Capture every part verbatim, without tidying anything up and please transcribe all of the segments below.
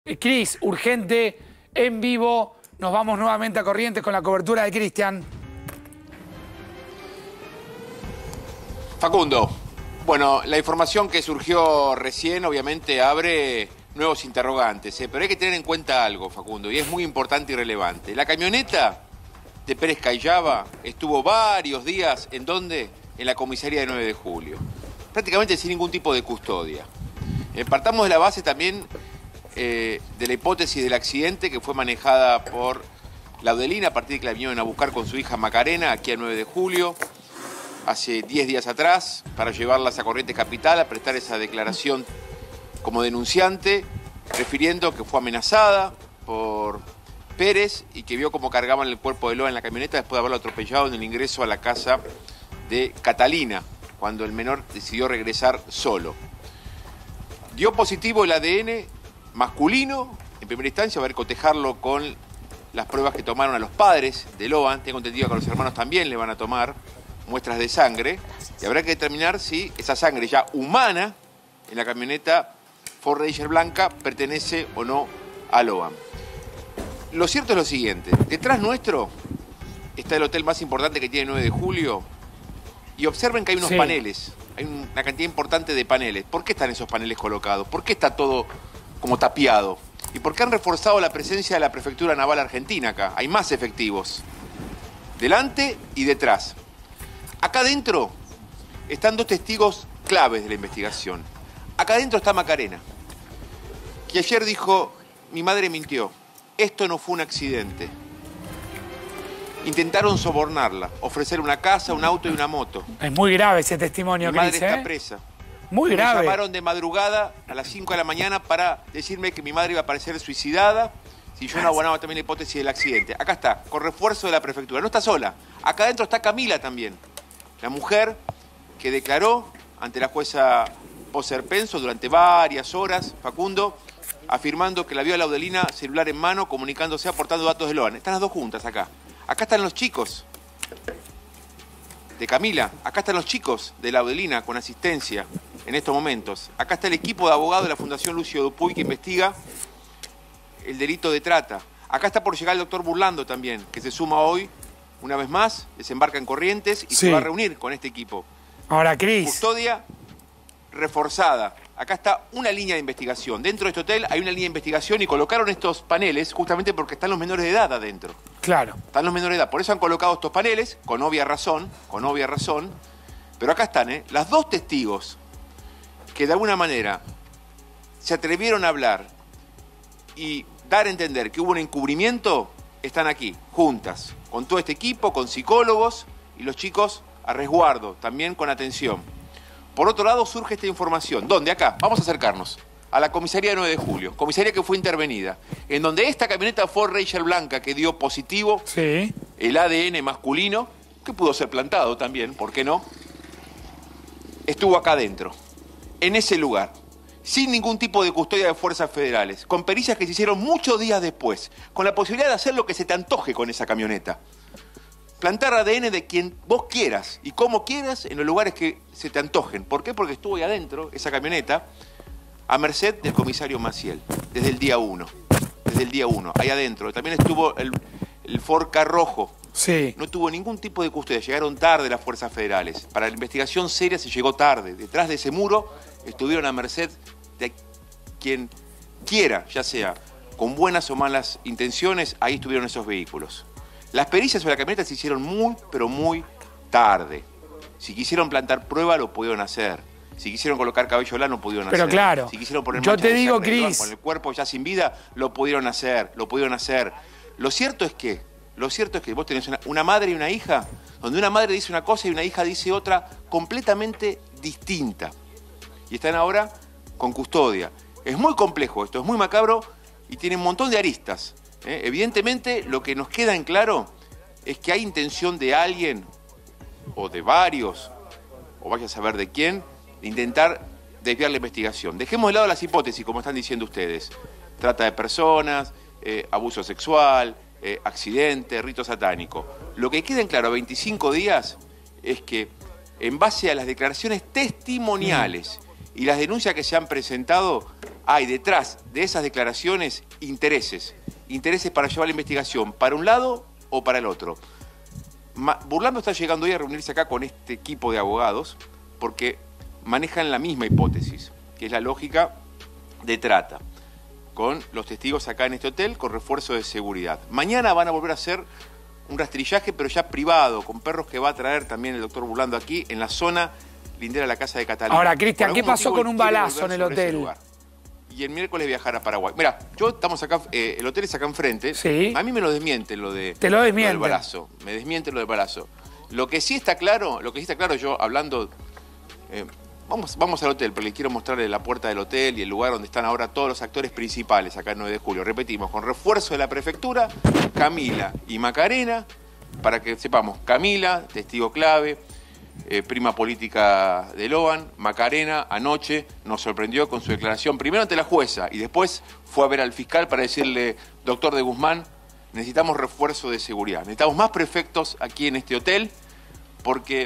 Cris, urgente, en vivo. Nos vamos nuevamente a Corrientes con la cobertura de Cristian. Facundo, bueno, la información que surgió recién obviamente abre nuevos interrogantes, ¿eh? Pero hay que tener en cuenta algo, Facundo, y es muy importante y relevante. La camioneta de Pérez Cayaba estuvo varios días, ¿en dónde? En la comisaría de nueve de julio. Prácticamente sin ningún tipo de custodia. Eh, partamos de la base también eh, de la hipótesis del accidente que fue manejada por Laudelina a partir de que la vinieron a buscar con su hija Macarena aquí a nueve de julio, hace diez días atrás, para llevarlas a Corrientes Capital a prestar esa declaración como denunciante, refiriendo que fue amenazada por Pérez y que vio cómo cargaban el cuerpo de Loa en la camioneta después de haberlo atropellado en el ingreso a la casa de Catalina, cuando el menor decidió regresar solo. Dio positivo el A D N masculino, en primera instancia, va a ver cotejarlo con las pruebas que tomaron a los padres de Loa. Tengo entendido que a los hermanos también le van a tomar muestras de sangre y habrá que determinar si esa sangre ya humana en la camioneta Ford Ranger blanca pertenece o no a Loa. Lo cierto es lo siguiente, detrás nuestro está el hotel más importante que tiene nueve de julio y observen que hay unos sí. paneles, hay una cantidad importante de paneles. ¿Por qué están esos paneles colocados? ¿Por qué está todo como tapiado? ¿Y por qué han reforzado la presencia de la Prefectura Naval Argentina acá? Hay más efectivos, delante y detrás. Acá adentro están dos testigos claves de la investigación. Acá adentro está Macarena, que ayer dijo, mi madre mintió, esto no fue un accidente. Intentaron sobornarla, ofrecer una casa, un auto y una moto. Es muy grave ese testimonio, mi madre Cris, está ¿eh? presa. Muy grave. Me llamaron de madrugada a las cinco de la mañana para decirme que mi madre iba a aparecer suicidada si yo no abonaba también la hipótesis del accidente. Acá está, con refuerzo de la prefectura. No está sola. Acá adentro está Camila también, la mujer que declaró ante la jueza Poserpenso durante varias horas, Facundo, afirmando que la vio a Laudelina celular en mano, comunicándose, aportando datos de Loa. Están las dos juntas acá. Acá están los chicos de Camila. Acá están los chicos de Laudelina con asistencia en estos momentos. Acá está el equipo de abogados de la Fundación Lucio Dupuy que investiga el delito de trata. Acá está por llegar el doctor Burlando también, que se suma hoy, una vez más, desembarca en Corrientes y sí. se va a reunir con este equipo. Ahora, Cris. Custodia reforzada. Acá está una línea de investigación. Dentro de este hotel hay una línea de investigación y colocaron estos paneles justamente porque están los menores de edad adentro. Claro. Están los menores de edad. Por eso han colocado estos paneles, con obvia razón, con obvia razón. Pero acá están, ¿eh? Las dos testigos que de alguna manera se atrevieron a hablar y dar a entender que hubo un encubrimiento, están aquí, juntas, con todo este equipo, con psicólogos y los chicos a resguardo, también con atención. Por otro lado, surge esta información. ¿Dónde? Acá. Vamos a acercarnos a la comisaría de nueve de julio. Comisaría que fue intervenida. En donde esta camioneta Ford Ranger blanca que dio positivo sí. el A D N masculino, que pudo ser plantado también, ¿por qué no? Estuvo acá adentro, en ese lugar, sin ningún tipo de custodia de fuerzas federales, con pericias que se hicieron muchos días después, con la posibilidad de hacer lo que se te antoje con esa camioneta. Plantar A D N de quien vos quieras y como quieras en los lugares que se te antojen. ¿Por qué? Porque estuvo ahí adentro, esa camioneta, a merced del comisario Maciel, desde el día uno. Desde el día uno, ahí adentro. También estuvo el, el Ford Ka rojo. Sí. No tuvo ningún tipo de custodia, llegaron tarde las fuerzas federales. Para la investigación seria se llegó tarde. Detrás de ese muro estuvieron a merced de quien quiera, ya sea con buenas o malas intenciones, ahí estuvieron esos vehículos. Las pericias sobre la camioneta se hicieron muy, pero muy tarde. Si quisieron plantar prueba, lo pudieron hacer. Si quisieron colocar cabello lano, pudieron pero hacer. Claro, si quisieron poner yo te digo, Cris, con el cuerpo ya sin vida, lo pudieron hacer, lo pudieron hacer. Lo cierto es que, lo cierto es que vos tenés una, una madre y una hija, donde una madre dice una cosa y una hija dice otra completamente distinta. Y están ahora con custodia. Es muy complejo esto, es muy macabro y tiene un montón de aristas. ¿Eh? Evidentemente, lo que nos queda en claro es que hay intención de alguien, o de varios, o vaya a saber de quién, de intentar desviar la investigación. Dejemos de lado las hipótesis, como están diciendo ustedes. Trata de personas, eh, abuso sexual, eh, accidente, rito satánico. Lo que queda en claro a veinticinco días es que, en base a las declaraciones testimoniales y las denuncias que se han presentado, hay detrás de esas declaraciones intereses. Intereses para llevar la investigación para un lado o para el otro. Ma- Burlando está llegando hoy a reunirse acá con este equipo de abogados porque manejan la misma hipótesis, que es la lógica de trata, con los testigos acá en este hotel, con refuerzo de seguridad. Mañana van a volver a hacer un rastrillaje, pero ya privado, con perros que va a traer también el doctor Burlando aquí, en la zona lindera a la casa de Catalina. Ahora, Cristian, Por ¿qué algún pasó motivo con un él quiere balazo en volver el sobre ese hotel? lugar. Y el miércoles viajar a Paraguay. Mira, yo estamos acá, eh, el hotel es acá enfrente. Sí. A mí me lo desmienten lo de Te lo desmienten. del balazo. Me desmienten lo del balazo. Lo que sí está claro, lo que sí está claro, yo hablando, eh, vamos, vamos al hotel, pero les quiero mostrarle la puerta del hotel y el lugar donde están ahora todos los actores principales acá el nueve de julio. Repetimos, con refuerzo de la prefectura, Camila y Macarena, para que sepamos, Camila, testigo clave, eh, prima política de Loan, Macarena anoche nos sorprendió con su declaración, primero ante la jueza y después fue a ver al fiscal para decirle, doctor de Guzmán, necesitamos refuerzo de seguridad, necesitamos más prefectos aquí en este hotel porque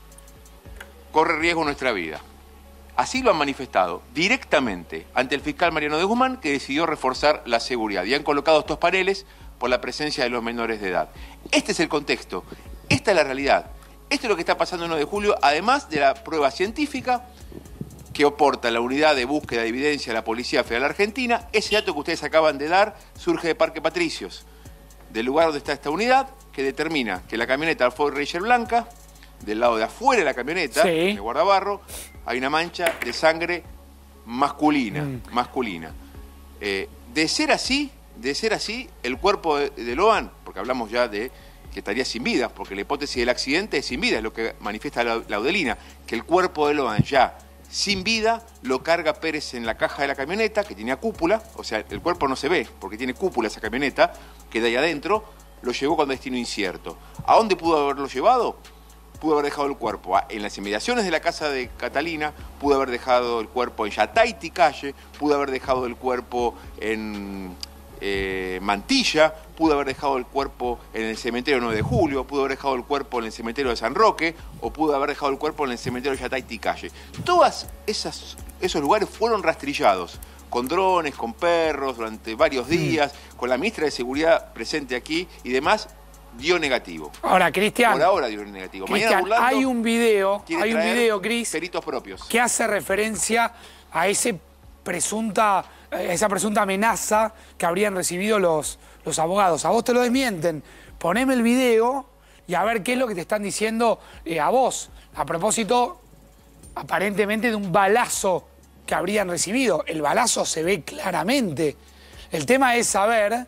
corre riesgo nuestra vida. Así lo han manifestado directamente ante el fiscal Mariano de Guzmán, que decidió reforzar la seguridad. Y han colocado estos paneles por la presencia de los menores de edad. Este es el contexto, esta es la realidad. Esto es lo que está pasando el nueve de julio, además de la prueba científica que aporta la unidad de búsqueda de evidencia de la Policía Federal Argentina. Ese dato que ustedes acaban de dar surge de Parque Patricios, del lugar donde está esta unidad, que determina que la camioneta Ford Ranger blanca, del lado de afuera de la camioneta, Sí. de guardabarro, hay una mancha de sangre masculina, Mm. masculina. Eh, de ser así, de ser así, el cuerpo de, de Loan, porque hablamos ya de que estaría sin vida, porque la hipótesis del accidente es sin vida, es lo que manifiesta la, la Audelina, que el cuerpo de Loan ya sin vida lo carga Pérez en la caja de la camioneta, que tenía cúpula, o sea, el cuerpo no se ve, porque tiene cúpula esa camioneta, queda ahí adentro, lo llevó con destino incierto. ¿A dónde pudo haberlo llevado? Pudo haber dejado el cuerpo en las inmediaciones de la casa de Catalina, pudo haber dejado el cuerpo en Yataiti Calle, pudo haber dejado el cuerpo en eh, Mantilla, pudo haber dejado el cuerpo en el cementerio nueve de julio, pudo haber dejado el cuerpo en el cementerio de San Roque, o pudo haber dejado el cuerpo en el cementerio de Yataiti Calle. Todos esos lugares fueron rastrillados, con drones, con perros, durante varios días, mm. con la ministra de Seguridad presente aquí y demás. Dio negativo. Ahora, Cristian. Por ahora dio negativo. Cristian, Mañana hay un video, hay un video, Cris, peritos propios, que hace referencia a ese presunta, a esa presunta amenaza que habrían recibido los, los abogados. A vos te lo desmienten. Poneme el video y a ver qué es lo que te están diciendo eh, a vos. A propósito, aparentemente, de un balazo que habrían recibido. El balazo se ve claramente. El tema es saber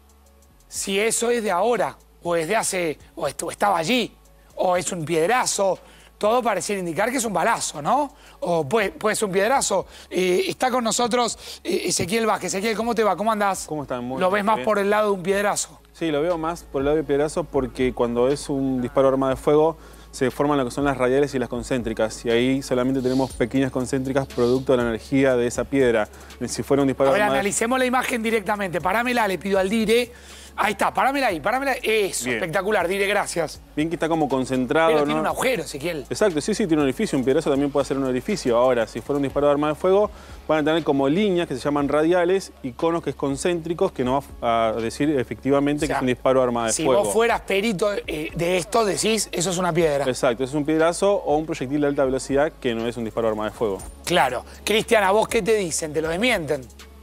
si eso es de ahora, o es de hace, o estaba allí, o es un piedrazo. Todo pareciera indicar que es un balazo, ¿no? O puede, puede ser un piedrazo. Eh, está con nosotros eh, Ezequiel Vázquez. Ezequiel, ¿cómo te va? ¿Cómo andás? ¿Cómo están? Muy ¿Lo ves más bien. por el lado de un piedrazo? Sí, lo veo más por el lado del piedrazo porque cuando es un disparo de arma de fuego se forman lo que son las radiales y las concéntricas. Y ahí solamente tenemos pequeñas concéntricas producto de la energía de esa piedra. Si fuera un disparo A ver, de arma de... analicemos la imagen directamente. Parámela, le pido al Dire. Ahí está, parámela ahí, parámela. Eso, Bien. Espectacular, Dire, gracias. Bien que está como concentrado, Pero ¿no? tiene un agujero, Ezequiel. Exacto, sí, sí, tiene un orificio. Un piedrazo también puede ser un orificio. Ahora, si fuera un disparo de arma de fuego, van a tener como líneas que se llaman radiales y conos que es concéntricos, que nos va a decir efectivamente O sea, que es un disparo de arma de si fuego. vos fueras perito eh, de esto, decís, eso es una piedra. Exacto, es un piedrazo o un proyectil de alta velocidad que no es un disparo de arma de fuego. Claro. Cristian, ¿a vos qué te dicen? ¿Te lo desmienten?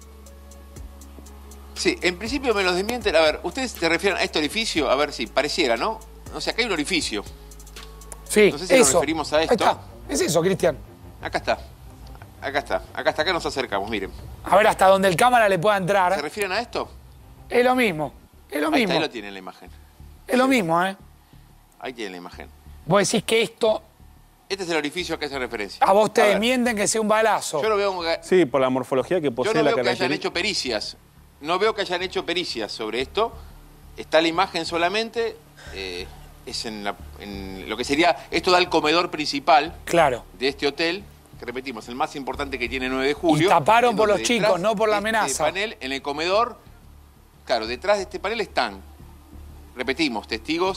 Sí, en principio me los desmienten. A ver, ¿ustedes se refieren a este orificio? A ver si pareciera, ¿no? O sea, acá hay un orificio. Sí, No sé si eso. nos referimos a esto. Ahí está. Es eso, Cristian. Acá está. Acá está. Acá está. Acá nos acercamos, miren. A ver hasta donde el cámara le pueda ¿Se entrar. refieren a esto? Es lo mismo. Es lo Ahí mismo. está, ahí lo tienen la imagen. Es lo mismo, ¿eh? Ahí tienen la imagen. Vos decís que esto, Este es el orificio que hace referencia. a vos te A ver, desmienten que sea un balazo. Yo no veo, que- Sí, por la morfología que yo posee no la veo que hayan característica. hecho pericias. No veo que hayan hecho pericias sobre esto. Está la imagen solamente. eh, es en, la- en lo que sería... Esto da el comedor principal Claro. de este hotel, que repetimos, el más importante que tiene nueve de julio. Y taparon en por donde los chicos, detrás no por la de amenaza. Este panel, en el comedor, claro, detrás de este panel están, repetimos, testigos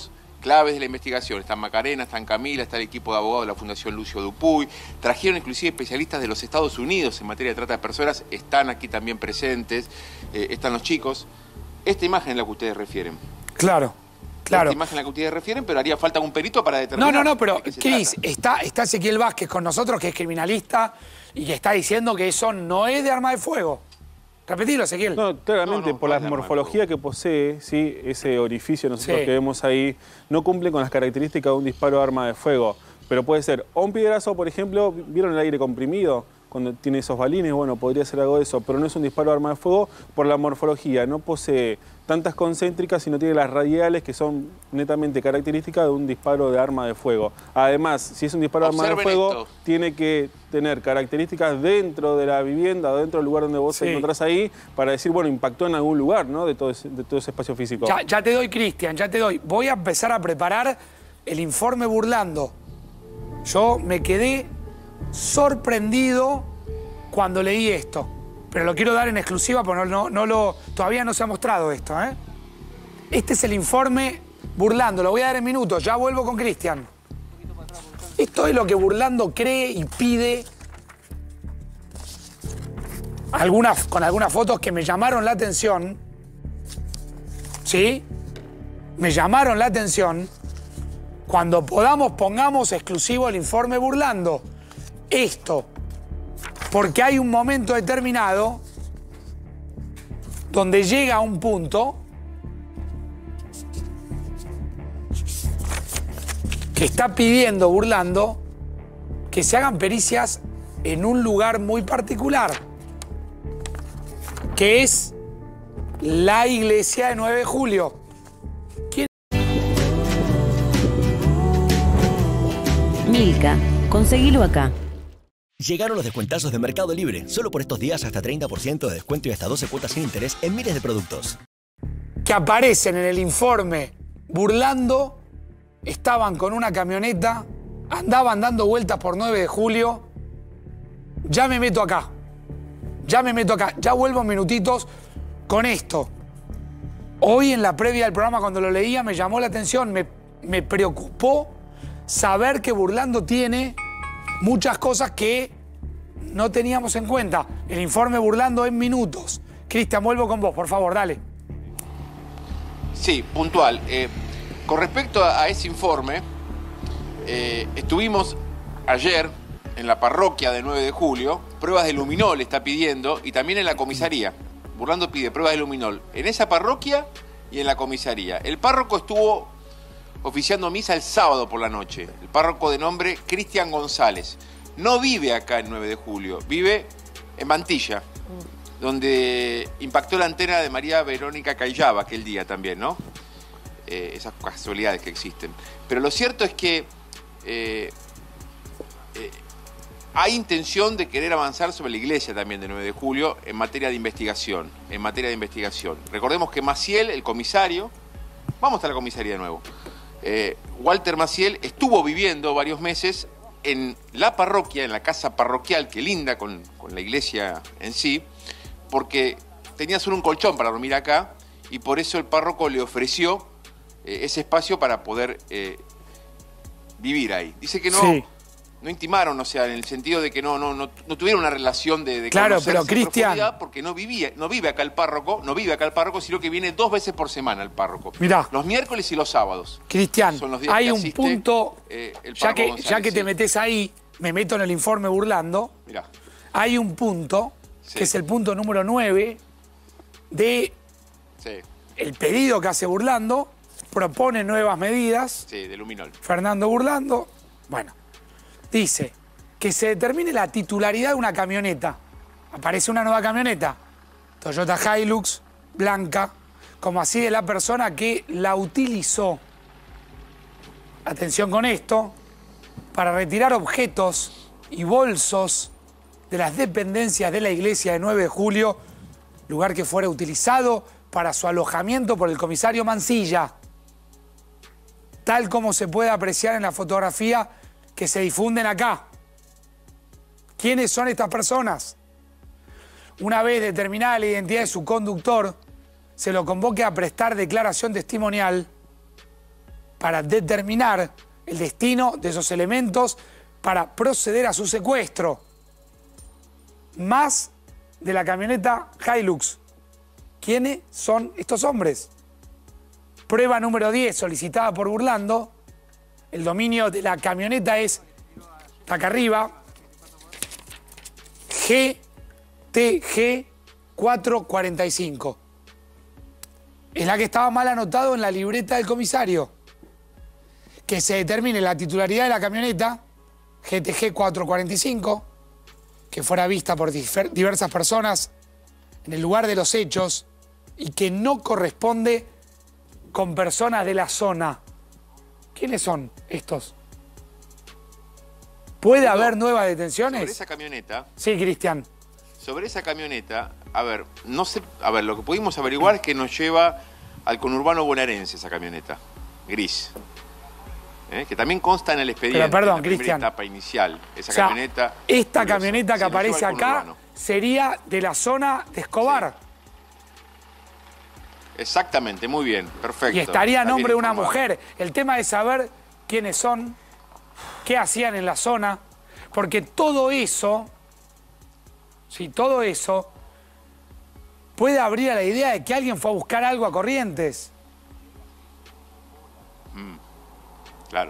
claves de la investigación. Están Macarena, están Camila, está el equipo de abogados de la Fundación Lucio Dupuy. Trajeron inclusive especialistas de los Estados Unidos en materia de trata de personas. Están aquí también presentes. Eh, están los chicos. Esta imagen es la que ustedes refieren. Claro, claro. Esta imagen es la que ustedes refieren, pero haría falta un perito para determinar. No, no, no, pero de qué se Cris, trata. está, está Ezequiel Vázquez con nosotros, que es criminalista, y que está diciendo que eso no es de arma de fuego. Repetilo, Ezequiel. No, claramente, No, no, por no la es de arma de morfología que posee, ¿sí? Ese orificio nosotros Sí. que vemos ahí, no cumple con las características de un disparo de arma de fuego. Pero puede ser o un piedrazo, por ejemplo, ¿vieron el aire comprimido? Cuando tiene esos balines, bueno, podría ser algo de eso, pero no es un disparo de arma de fuego por la morfología. No posee tantas concéntricas, sino tiene las radiales que son netamente características de un disparo de arma de fuego. Además, si es un disparo de arma de Observen fuego, esto. tiene que tener características dentro de la vivienda, dentro del lugar donde vos Sí. te encontrás ahí, para decir, bueno, impactó en algún lugar, ¿no? De todo ese, de todo ese espacio físico. Ya, ya te doy, Cristian, ya te doy. Voy a empezar a preparar el informe Burlando. Yo me quedé sorprendido cuando leí esto. Pero lo quiero dar en exclusiva porque no, no, no lo, todavía no se ha mostrado esto, ¿eh? Este es el informe Burlando. Lo voy a dar en minutos. Ya vuelvo con Cristian. Esto es lo que Burlando cree y pide. Algunas, con algunas fotos que me llamaron la atención. ¿Sí? Me llamaron la atención. Cuando podamos, pongamos exclusivo el informe Burlando. Esto. Porque hay un momento determinado donde llega a un punto que está pidiendo Burlando que se hagan pericias en un lugar muy particular, que es la iglesia de nueve de julio. ¿Quién? Milka, conseguilo acá. Llegaron los descuentazos de Mercado Libre. Solo por estos días hasta treinta por ciento de descuento y hasta doce cuotas sin interés en miles de productos. Que aparecen en el informe Burlando estaban con una camioneta, andaban dando vueltas por nueve de julio. Ya me meto acá. Ya me meto acá. Ya vuelvo en minutitos con esto. Hoy en la previa del programa, cuando lo leía, me llamó la atención, me, me preocupó saber que Burlando tiene muchas cosas que no teníamos en cuenta. El informe Burlando en minutos. Cristian, vuelvo con vos, por favor, dale. Sí, puntual. Eh, con respecto a, a ese informe, eh, estuvimos ayer en la parroquia de nueve de julio, pruebas de luminol está pidiendo, y también en la comisaría. Burlando pide pruebas de luminol en esa parroquia y en la comisaría. El párroco estuvo oficiando misa el sábado por la noche. El párroco de nombre Cristian González. No vive acá en nueve de julio, vive en Mantilla, donde impactó la antena de María Verónica Callaba aquel día también, ¿no? Eh, esas casualidades que existen. Pero lo cierto es que eh, eh, hay intención de querer avanzar sobre la iglesia también de nueve de julio en materia de investigación, en materia de investigación. Recordemos que Maciel, el comisario, vamos a la comisaría de nuevo, eh, Walter Maciel estuvo viviendo varios meses en la parroquia, en la casa parroquial que linda con, con la iglesia en sí, porque tenía solo un colchón para dormir acá y por eso el párroco le ofreció eh, ese espacio para poder eh, vivir ahí. Dice que no, Sí. no intimaron, o sea, en el sentido de que no, no, no, no tuvieron una relación de, de Claro, conocerse pero, en Cristian- profundidad, porque no vivía, no vive acá el párroco, no vive acá el párroco, sino que viene dos veces por semana el párroco. Mirá. Los miércoles y los sábados. Cristian, Son los días hay que un asiste, punto, eh, el ya párroco que, González, ya que te sí. metes ahí, me meto en el informe Burlando, Mirá. hay un punto, Sí. que es el punto número nueve, de Sí, el pedido que hace Burlando, propone nuevas medidas, sí, de luminol. Fernando Burlando, bueno, dice que se determine la titularidad de una camioneta. Aparece una nueva camioneta, Toyota Hilux, blanca, como así de la persona que la utilizó. Atención con esto, para retirar objetos y bolsos de las dependencias de la iglesia de nueve de julio, lugar que fuera utilizado para su alojamiento por el comisario Mancilla, tal como se puede apreciar en la fotografía que se difunden acá. ¿Quiénes son estas personas? Una vez determinada la identidad de su conductor, se lo convoque a prestar declaración testimonial para determinar el destino de esos elementos para proceder a su secuestro. Más de la camioneta Hilux. ¿Quiénes son estos hombres? Prueba número diez, solicitada por Burlando. El dominio de la camioneta es, está acá arriba, G T G cuatrocientos cuarenta y cinco. Es la que estaba mal anotado en la libreta del comisario. Que se determine la titularidad de la camioneta, G T G cuatrocientos cuarenta y cinco, que fuera vista por diversas personas en el lugar de los hechos y que no corresponde con personas de la zona. ¿Quiénes son estos? ¿Puede haber nuevas detenciones? Sobre esa camioneta... Sí, Cristian. Sobre esa camioneta, a ver, no sé, a ver, lo que pudimos averiguar es que nos lleva al conurbano bonaerense esa camioneta, gris. ¿Eh? Que también consta en el expediente. Pero perdón, en la primera Cristian. etapa inicial. Esa O sea, camioneta. esta curiosa, camioneta que se nos lleva aparece al acá conurbano. sería de la zona de Escobar. Sí. Exactamente, muy bien, perfecto. Y estaría a Está nombre de bien una informado. mujer. El tema es saber quiénes son, qué hacían en la zona, porque todo eso, sí, todo eso puede abrir a la idea de que alguien fue a buscar algo a Corrientes. Mm, claro.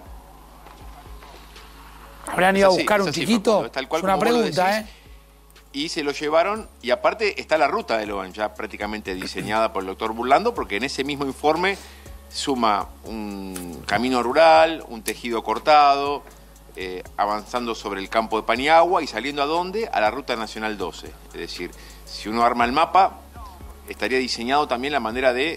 ¿Habrán Es ido a así, buscar es un así, chiquito? Facundo, es tal cual Es una como vos lo pregunta, decís. ¿eh? Y se lo llevaron, y aparte está la ruta de Logan ya prácticamente diseñada por el doctor Burlando, porque en ese mismo informe suma un camino rural, un tejido cortado, eh, avanzando sobre el campo de Paniagua y saliendo ¿a dónde? A la Ruta Nacional doce. Es decir, si uno arma el mapa, estaría diseñado también la manera de,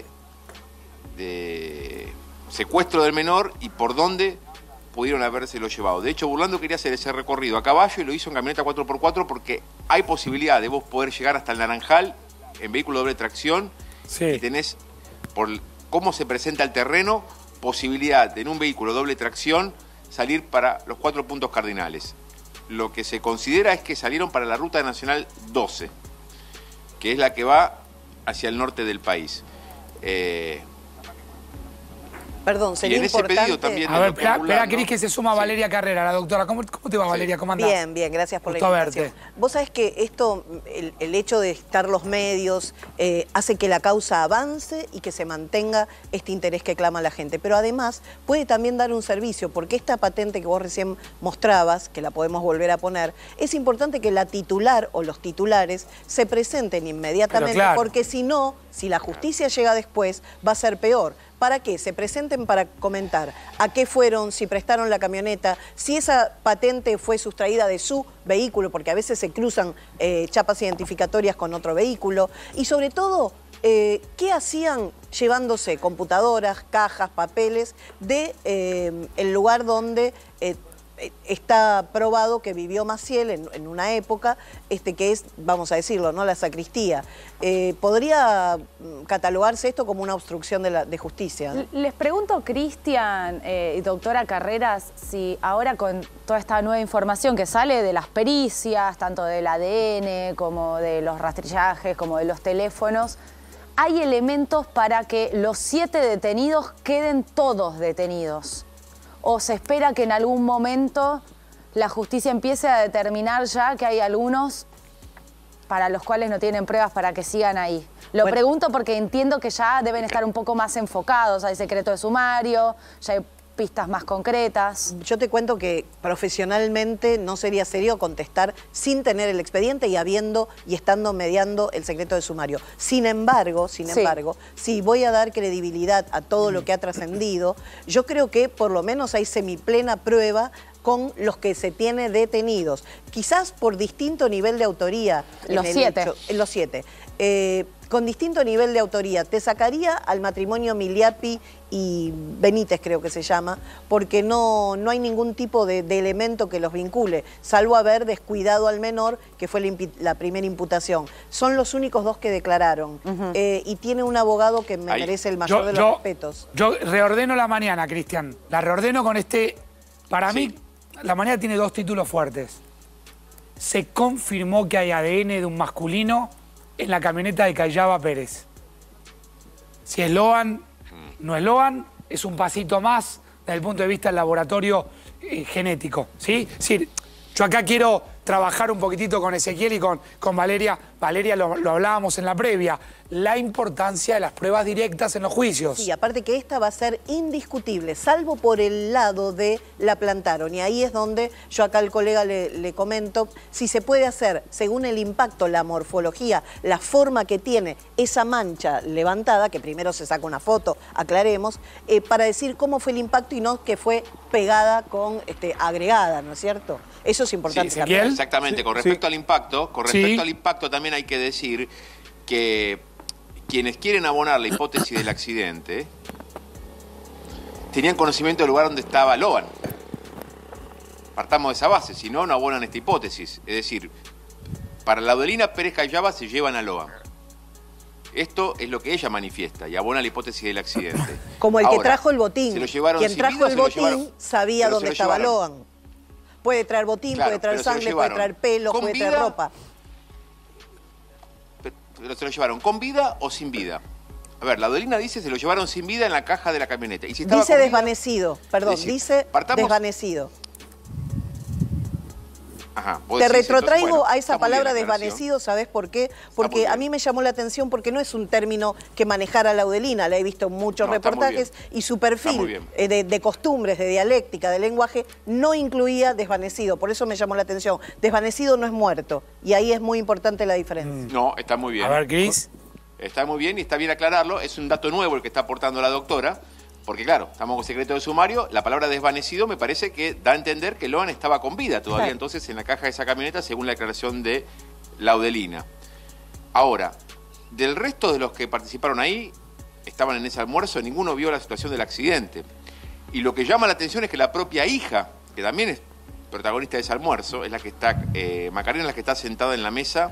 de secuestro del menor y por dónde pudieron habérselo llevado. De hecho, Burlando quería hacer ese recorrido a caballo y lo hizo en camioneta cuatro por cuatro porque hay posibilidad de vos poder llegar hasta el Naranjal en vehículo doble tracción. Sí. Y tenés, por cómo se presenta el terreno, posibilidad de en un vehículo doble tracción salir para los cuatro puntos cardinales. Lo que se considera es que salieron para la Ruta Nacional doce, que es la que va hacia el norte del país. Eh, Perdón, y sería en ese importante... pedido también... A ver, el doctor espera, espera, Burlando- Cris, que se suma Sí. Valeria Carrera, la doctora. ¿Cómo, cómo te va, Valeria? ¿Cómo andás? Bien, bien, gracias por Gusto la invitación. verte. Vos sabés que esto, el, el hecho de estar los medios, eh, hace que la causa avance y que se mantenga este interés que clama la gente. Pero además puede también dar un servicio, porque esta patente que vos recién mostrabas, que la podemos volver a poner, es importante que la titular o los titulares se presenten inmediatamente, Pero claro. porque si no, si la justicia llega después, va a ser peor. ¿Para qué? Se presenten para comentar a qué fueron, si prestaron la camioneta, si esa patente fue sustraída de su vehículo, porque a veces se cruzan eh, chapas identificatorias con otro vehículo, y sobre todo, eh, ¿qué hacían llevándose computadoras, cajas, papeles de eh, el lugar donde... Eh, está probado que vivió Maciel en, en una época, este, que es, vamos a decirlo, ¿no? La sacristía. Eh, ¿Podría catalogarse esto como una obstrucción de, la, de justicia? ¿No? Les pregunto, Cristian eh, y doctora Carreras, si ahora con toda esta nueva información que sale de las pericias, tanto del A D N como de los rastrillajes, como de los teléfonos, hay elementos para que los siete detenidos queden todos detenidos. ¿O se espera que en algún momento la justicia empiece a determinar ya que hay algunos para los cuales no tienen pruebas para que sigan ahí? Lo Bueno. pregunto porque entiendo que ya deben estar un poco más enfocados, hay secreto de sumario, ya hay pistas más concretas. Yo te cuento que profesionalmente no sería serio contestar sin tener el expediente y habiendo y estando mediando el secreto de sumario. Sin embargo, sin Sí. embargo, si voy a dar credibilidad a todo lo que ha trascendido, yo creo que por lo menos hay semiplena prueba con los que se tiene detenidos. Quizás por distinto nivel de autoría. en Los el siete. hecho- en los siete. Eh, con distinto nivel de autoría. Te sacaría al matrimonio Miliapi y Benítez, creo que se llama, porque no, no hay ningún tipo de, de elemento que los vincule, salvo haber descuidado al menor, que fue la, impi- la primera imputación. Son los únicos dos que declararon. Eh, y tiene un abogado que me Ahí. merece el mayor de los respetos. Yo reordeno la mañana, Cristian. La reordeno con este... Para Sí. mí, la mañana tiene dos títulos fuertes. Se confirmó que hay A D N de un masculino en la camioneta de Cayaba Pérez. Si es Loan, no es Loan, es un pasito más desde el punto de vista del laboratorio eh, genético, ¿sí? Es decir, yo acá quiero trabajar un poquitito con Ezequiel y con, con Valeria. Valeria, lo, lo hablábamos en la previa, la importancia de las pruebas directas en los juicios. Sí, aparte que esta va a ser indiscutible, salvo por el lado de la plantaron. Y ahí es donde yo acá al colega le, le comento si se puede hacer, según el impacto, la morfología, la forma que tiene esa mancha levantada, que primero se saca una foto, aclaremos, eh, para decir cómo fue el impacto y no que fue pegada con este, agregada, ¿no es cierto? Eso es importante. Sí, Ezequiel. Exactamente, Sí, con respecto sí. al impacto, con respecto Sí. al impacto también hay que decir que quienes quieren abonar la hipótesis del accidente tenían conocimiento del lugar donde estaba Loan. Partamos de esa base, si no, no abonan esta hipótesis. Es decir, para Laudelina Pérez Cayaba se llevan a Loan. Esto es lo que ella manifiesta y abona la hipótesis del accidente. Como el que Ahora, trajo el botín. ¿se lo llevaron Quien sin trajo vida o el se lo botín llevaron? sabía Pero se dónde lo estaba llevaron. Loan. Puede traer botín, Claro, puede traer pero se lo sangre, puede llevaron traer pelo, con puede traer vida. ropa. Pero se lo llevaron con vida o sin vida. A ver, la Laudelina dice se lo llevaron sin vida en la caja de la camioneta. Y si estaba Dice con vida, desvanecido, perdón, es decir, dice partamos- desvanecido. Ajá, vos Te decís, retrotraigo entonces, bueno, a esa está muy bien palabra la aclaración. desvanecido, ¿sabés por qué? muy Porque a bien. mí me llamó la atención porque no es un término que manejara Laudelina, la he visto en muchos No, está muy reportajes bien. y su Está muy perfil bien. eh, de, de costumbres, de dialéctica, de lenguaje, no incluía desvanecido, por eso me llamó la atención. Desvanecido no es muerto y ahí es muy importante la diferencia. No, está muy bien. A ver, Cris. Está muy bien y está bien aclararlo. Es un dato nuevo el que está aportando la doctora. Porque claro, estamos con secreto de sumario. La palabra desvanecido me parece que da a entender que Loan estaba con vida todavía Claro. entonces en la caja de esa camioneta según la declaración de Laudelina. Ahora, del resto de los que participaron ahí, estaban en ese almuerzo, ninguno vio la situación del accidente. Y lo que llama la atención es que la propia hija, que también es protagonista de ese almuerzo, es la que está, eh, Macarena es la que está sentada en la mesa,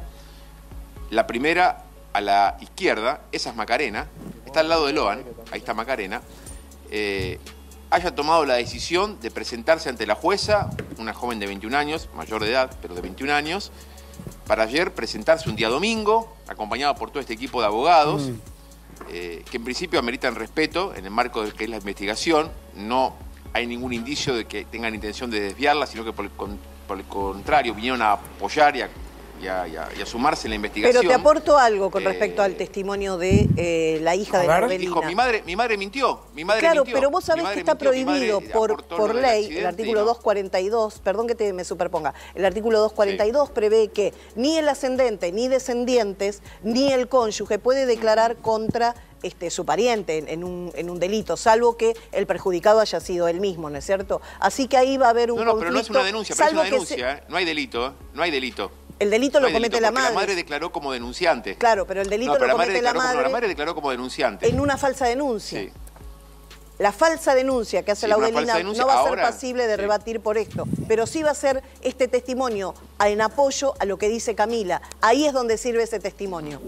la primera a la izquierda, esa es Macarena, está al lado de Loan, ahí está Macarena, eh, haya tomado la decisión de presentarse ante la jueza, una joven de veintiún años, mayor de edad, pero de veintiún años, para ayer presentarse un día domingo, acompañado por todo este equipo de abogados, Mm. eh, que en principio ameritan respeto en el marco de que es la investigación. No hay ningún indicio de que tengan intención de desviarla, sino que por el, con- por el contrario vinieron a apoyar y a, y a- y a- y a sumarse en la investigación. Pero te aporto algo con Eh, respecto al testimonio de eh, la hija a de ver. Laudelina. Dijo, mi madre, mi madre mintió, mi madre Claro, mintió. pero vos Mi sabés madre que está mintió, mi madre prohibido por, aportó por lo del ley, accidente el y artículo no. doscientos cuarenta y dos, perdón que te, me superponga, el artículo doscientos cuarenta y dos prevé que ni el ascendente, ni descendientes, ni el cónyuge puede declarar contra este, su pariente en, en un, en un delito, salvo que el perjudicado haya sido él mismo, ¿no es cierto? Así que ahí va a haber un No, no, conflicto. pero no es una denuncia, pero es salvo una que denuncia, ¿eh? No hay delito, ¿eh? No hay delito. se- el delito No lo hay comete delito, la porque madre. La madre declaró como denunciante. Claro, pero el delito No, pero lo la madre comete la declaró como- madre la madre declaró como denunciante. en una falsa denuncia. Sí. La falsa denuncia que hace Sí, una Laudelina falsa denuncia. no va a ser Ahora, pasible de sí. rebatir por esto, pero sí va a ser este testimonio en apoyo a lo que dice Camila. Ahí es donde sirve ese testimonio.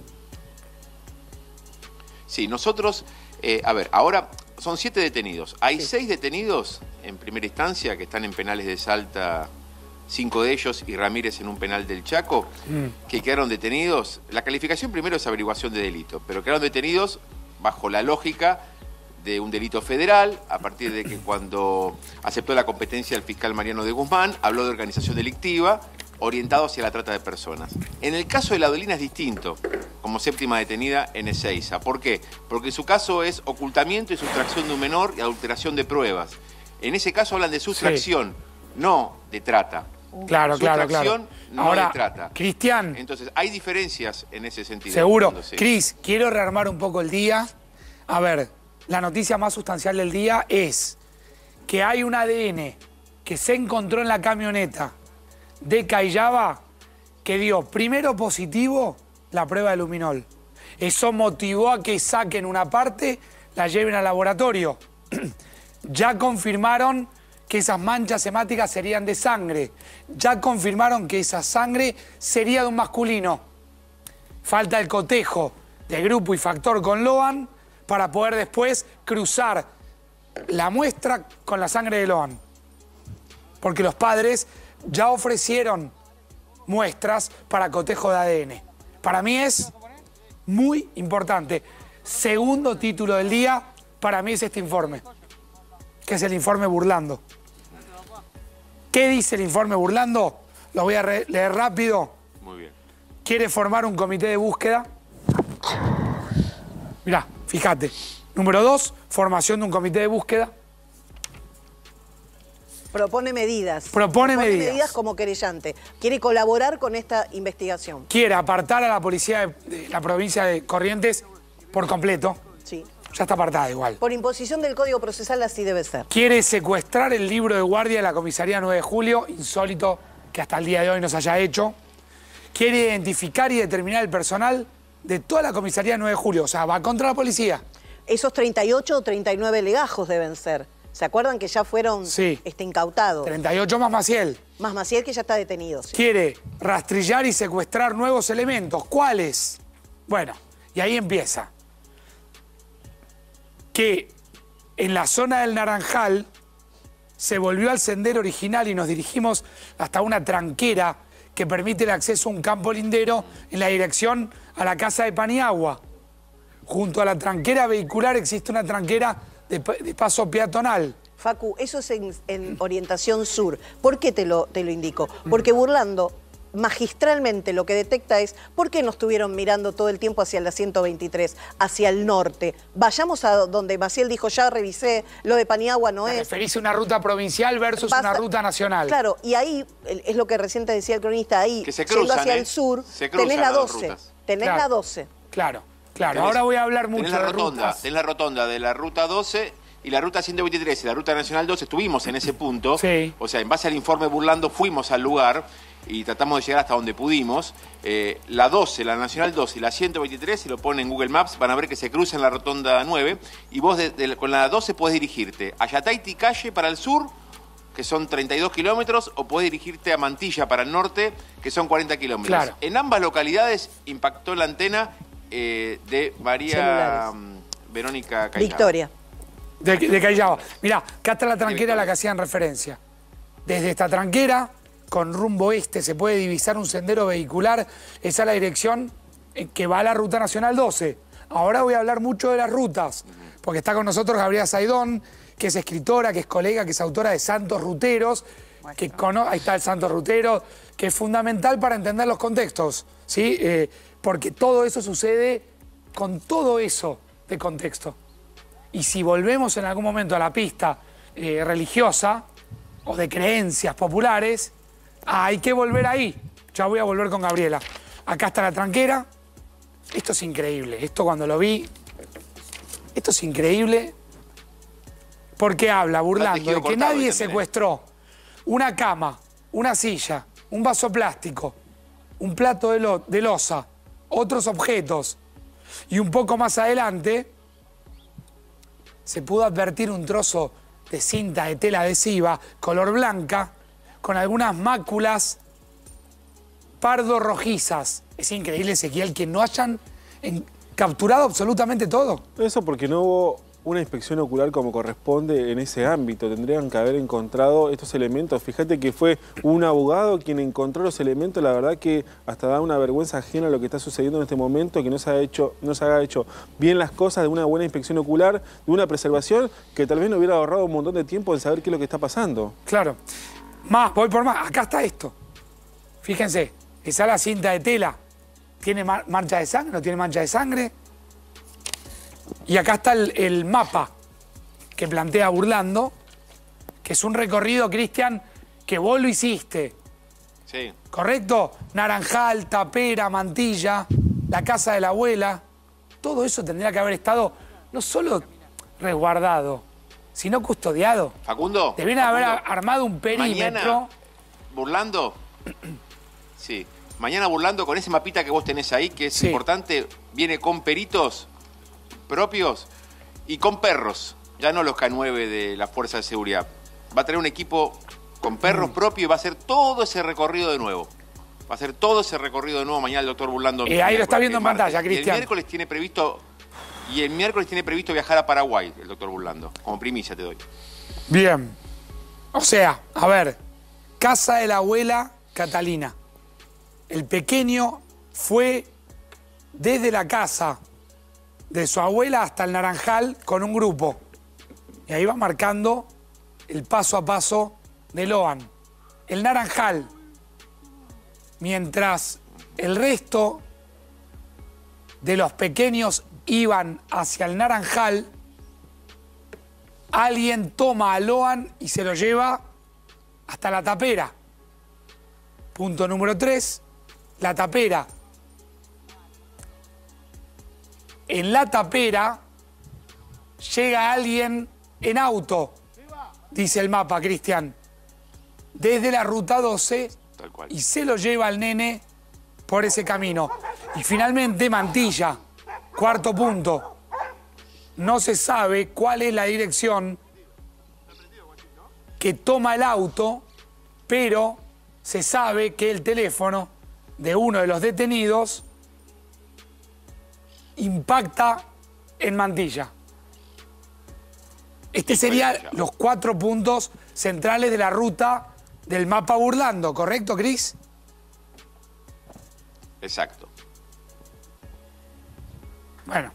Sí, nosotros, eh, a ver, ahora son siete detenidos. Hay seis detenidos en primera instancia que están en penales de Salta, cinco de ellos y Ramírez en un penal del Chaco, que quedaron detenidos. La calificación primero es averiguación de delito, pero quedaron detenidos bajo la lógica de un delito federal, a partir de que cuando aceptó la competencia el fiscal Mariano de Guzmán, habló de organización delictiva, orientado hacia la trata de personas. En el caso de Laudelina es distinto, como séptima detenida en Ezeiza. ¿Por qué? Porque en su caso es ocultamiento y sustracción de un menor y adulteración de pruebas. En ese caso hablan de sustracción, no de trata. Claro, claro, claro. Sustracción, no Ahora, de trata. Cristian, Entonces, hay diferencias en ese sentido. seguro. Entiendo, sí. Cris, quiero rearmar un poco el día. A ver, la noticia más sustancial del día es que hay un A D N que se encontró en la camioneta de Cayaba que dio primero positivo la prueba de luminol. Eso motivó a que saquen una parte, la lleven al laboratorio. Ya confirmaron que esas manchas hemáticas serían de sangre. Ya confirmaron que esa sangre sería de un masculino. Falta el cotejo de grupo y factor con Loan para poder después cruzar la muestra con la sangre de Loan. Porque los padres ya ofrecieron muestras para cotejo de A D N. Para mí es muy importante. Segundo título del día, para mí es este informe. que es el informe Burlando. ¿Qué dice el informe Burlando? Lo voy a leer rápido. Muy bien. Quiere formar un comité de búsqueda. Mirá, fíjate. Número dos, formación de un comité de búsqueda. Propone medidas. Propone medidas. medidas como querellante. Quiere colaborar con esta investigación. Quiere apartar a la policía de, de la provincia de Corrientes por completo. Sí. Ya está apartada igual. Por imposición del Código Procesal así debe ser. Quiere secuestrar el libro de guardia de la comisaría nueve de julio, insólito que hasta el día de hoy no se haya hecho. Quiere identificar y determinar el personal de toda la comisaría nueve de julio, o sea, va contra la policía. Esos treinta y ocho o treinta y nueve legajos deben ser. ¿Se acuerdan que ya fueron sí. este, incautados? treinta y ocho más Maciel. Más Maciel, que ya está detenido. Sí. Quiere rastrillar y secuestrar nuevos elementos. ¿Cuáles? Bueno, y ahí empieza. Que en la zona del Naranjal se volvió al sendero original y nos dirigimos hasta una tranquera que permite el acceso a un campo lindero en la dirección a la casa de Paniagua. Junto a la tranquera vehicular existe una tranquera de, de paso peatonal. Facu, eso es en, en orientación sur. ¿Por qué te lo, te lo indico? Porque Burlando magistralmente lo que detecta es por qué no estuvieron mirando todo el tiempo hacia la ciento veintitrés, hacia el norte. Vayamos a donde Maciel dijo, ya revisé, lo de Paniagua no ¿Te es. referís a una ruta provincial versus Basta, una ruta nacional? Claro, y ahí, es lo que recién te decía el cronista, ahí, que se cruzan, yendo hacia ¿eh? el sur, se cruzan tenés la las doce. rutas. Tenés Claro. la doce. Claro, claro. Tenés- Ahora voy a hablar mucho tenés la de rotonda, rutas. tenés la rotonda de la ruta doce y la ruta ciento veintitrés y la ruta nacional doce. Estuvimos en ese punto. Sí. O sea, en base al informe Burlando fuimos al lugar y tratamos de llegar hasta donde pudimos. Eh, la doce, la nacional doce y la ciento veintitrés, si lo ponen en Google Maps, van a ver que se cruzan la rotonda nueve y vos de- de- con la doce podés dirigirte a Yataiti Calle para el sur, que son treinta y dos kilómetros, o podés dirigirte a Mantilla para el norte, que son cuarenta kilómetros. Claro. En ambas localidades impactó la antena eh, de María Celulares. mm, Verónica Callao. Victoria. De, de Callao. Mirá, acá está la tranquera a la que hacían referencia. Desde esta tranquera, con rumbo este, se puede divisar un sendero vehicular. Esa es la dirección eh, que va a la Ruta Nacional doce. Ahora voy a hablar mucho de las rutas, porque está con nosotros Gabriela Saidón, que es escritora, que es colega, que es autora de Santos Ruteros, que cono- ahí está el Santos Rutero, que es fundamental para entender los contextos, ¿sí? Eh, porque todo eso sucede con todo eso de contexto. Y si volvemos en algún momento a la pista eh, religiosa o de creencias populares, hay que volver ahí. Ya voy a volver con Gabriela. Acá está la tranquera. Esto es increíble. Esto cuando lo vi, esto es increíble porque habla, burlando, tejido de que cortado nadie también, ¿eh? secuestró una cama, una silla, un vaso plástico, un plato de, lo- de loza, otros objetos. Y un poco más adelante se pudo advertir un trozo de cinta de tela adhesiva, color blanca, con algunas máculas pardo-rojizas. Es increíble, Ezequiel, que no hayan en- capturado absolutamente todo. Eso porque no hubo una inspección ocular como corresponde en ese ámbito. Tendrían que haber encontrado estos elementos. Fíjate que fue un abogado quien encontró los elementos. La verdad que hasta da una vergüenza ajena lo que está sucediendo en este momento, que no se, ha hecho, no se haya hecho bien las cosas, de una buena inspección ocular, de una preservación que tal vez nos hubiera ahorrado un montón de tiempo en saber qué es lo que está pasando. Claro. Más, voy por más. Acá está esto. Fíjense, esa es la cinta de tela. ¿Tiene mar- mancha de sangre? ¿No tiene mancha de sangre? Y acá está el, el mapa que plantea Burlando, que es un recorrido, Cristian, que vos lo hiciste. Sí. ¿Correcto? Naranjal, Tapera, Mantilla, la casa de la abuela. Todo eso tendría que haber estado no solo resguardado, sino custodiado. Facundo. Debieron haber Facundo, armado un perímetro. Mañana, Burlando. Sí. Mañana Burlando con ese mapita que vos tenés ahí, que es Sí. importante, viene con peritos propios y con perros. Ya no los K nueve de la Fuerza de Seguridad. Va a tener un equipo con Mm. perros propios y va a hacer todo ese recorrido de nuevo. Va a hacer todo ese recorrido de nuevo mañana el doctor Burlando. Eh, ahí lo está miércoles, viendo en martes. pantalla, Y el Cristian. miércoles tiene previsto y el miércoles tiene previsto viajar a Paraguay el doctor Burlando. Como primicia te doy. Bien. O sea, a ver, casa de la abuela Catalina. El pequeño fue desde la casa de su abuela hasta el Naranjal con un grupo. Y ahí va marcando el paso a paso de Loan. El naranjal, mientras el resto de los pequeños iban hacia el naranjal, alguien toma a Loan y se lo lleva hasta la tapera. Punto número tres, la tapera. En la tapera llega alguien en auto, dice el mapa, Cristian, desde la ruta doce, Tal cual. y se lo lleva al nene por ese camino. Y finalmente Mantilla, cuarto punto. No se sabe cuál es la dirección que toma el auto, pero se sabe que el teléfono de uno de los detenidos impacta en Mantilla. Este serían los cuatro puntos centrales de la ruta del mapa Burlando, ¿correcto, Cris? Exacto. Bueno,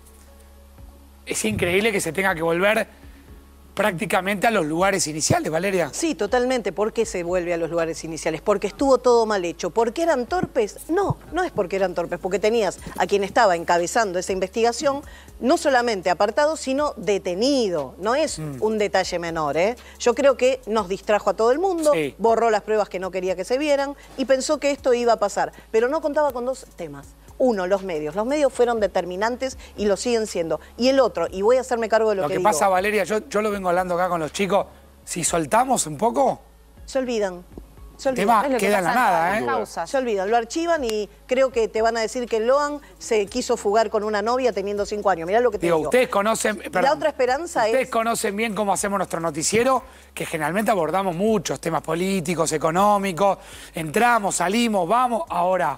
es increíble que se tenga que volver prácticamente a los lugares iniciales, Valeria. Sí, totalmente. ¿Por qué se vuelve a los lugares iniciales? ¿Porque estuvo todo mal hecho? ¿Por qué eran torpes? No, no es porque eran torpes, porque tenías a quien estaba encabezando esa investigación no solamente apartado, sino detenido. No es mm. un detalle menor, ¿eh? Yo creo que nos distrajo a todo el mundo, sí. borró las pruebas que no quería que se vieran y pensó que esto iba a pasar. Pero no contaba con dos temas. Uno, los medios. Los medios fueron determinantes y lo siguen siendo. Y el otro, y voy a hacerme cargo de lo, lo que Lo que digo. pasa, Valeria, yo, yo lo vengo hablando acá con los chicos, si soltamos un poco... Se olvidan. Se el tema queda en la nada, ¿eh? Causas. Se olvidan, lo archivan y creo que te van a decir que Loan se quiso fugar con una novia teniendo cinco años. Mirá lo que te digo. digo. Ustedes conocen... Perdón, la otra esperanza ustedes es... Ustedes conocen bien cómo hacemos nuestro noticiero, que generalmente abordamos muchos temas políticos, económicos, entramos, salimos, vamos, ahora...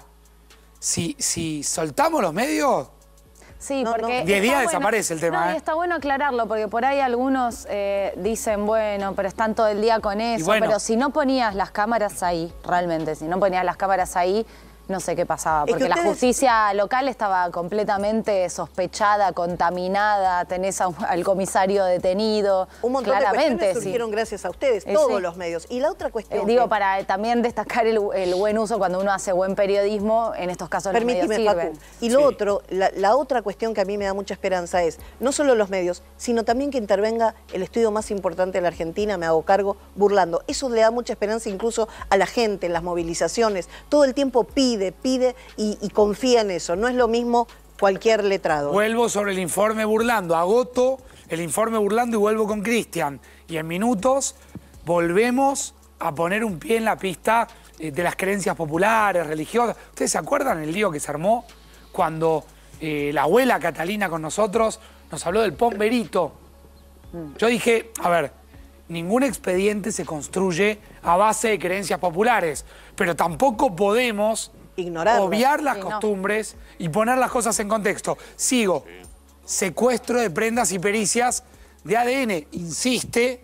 Si, si soltamos los medios, sí, no, porque diez días bueno, desaparece el tema. No, ¿eh? y está bueno aclararlo, porque por ahí algunos eh, dicen, bueno, pero están todo el día con eso. Bueno, pero si no ponías las cámaras ahí, realmente, si no ponías las cámaras ahí, no sé qué pasaba. Porque ustedes... la justicia local estaba completamente sospechada, contaminada, tenés a, al comisario detenido. Un montón claramente, de cuestiones sí. surgieron gracias a ustedes, eh, todos sí. los medios. Y la otra cuestión... Eh, digo, que... para también destacar el, el buen uso cuando uno hace buen periodismo, en estos casos los medios sirven. Facu. Y lo sí. otro, la, la otra cuestión que a mí me da mucha esperanza es, no solo los medios, sino también que intervenga el estudio más importante de la Argentina, me hago cargo, Burlando. Eso le da mucha esperanza incluso a la gente, en las movilizaciones. Todo el tiempo pide, pide... Y, y confía en eso, no es lo mismo cualquier letrado. Vuelvo sobre el informe Burlando, agoto el informe Burlando y vuelvo con Cristian. Y en minutos volvemos a poner un pie en la pista de las creencias populares, religiosas. ¿Ustedes se acuerdan el lío que se armó cuando eh, la abuela Catalina con nosotros nos habló del pomberito? Yo dije, a ver, ningún expediente se construye a base de creencias populares, pero tampoco podemos... Ignorarlas. obviar las sí, costumbres no. y poner las cosas en contexto. Sigo. Sí. Secuestro de prendas y pericias de A D N. Insiste,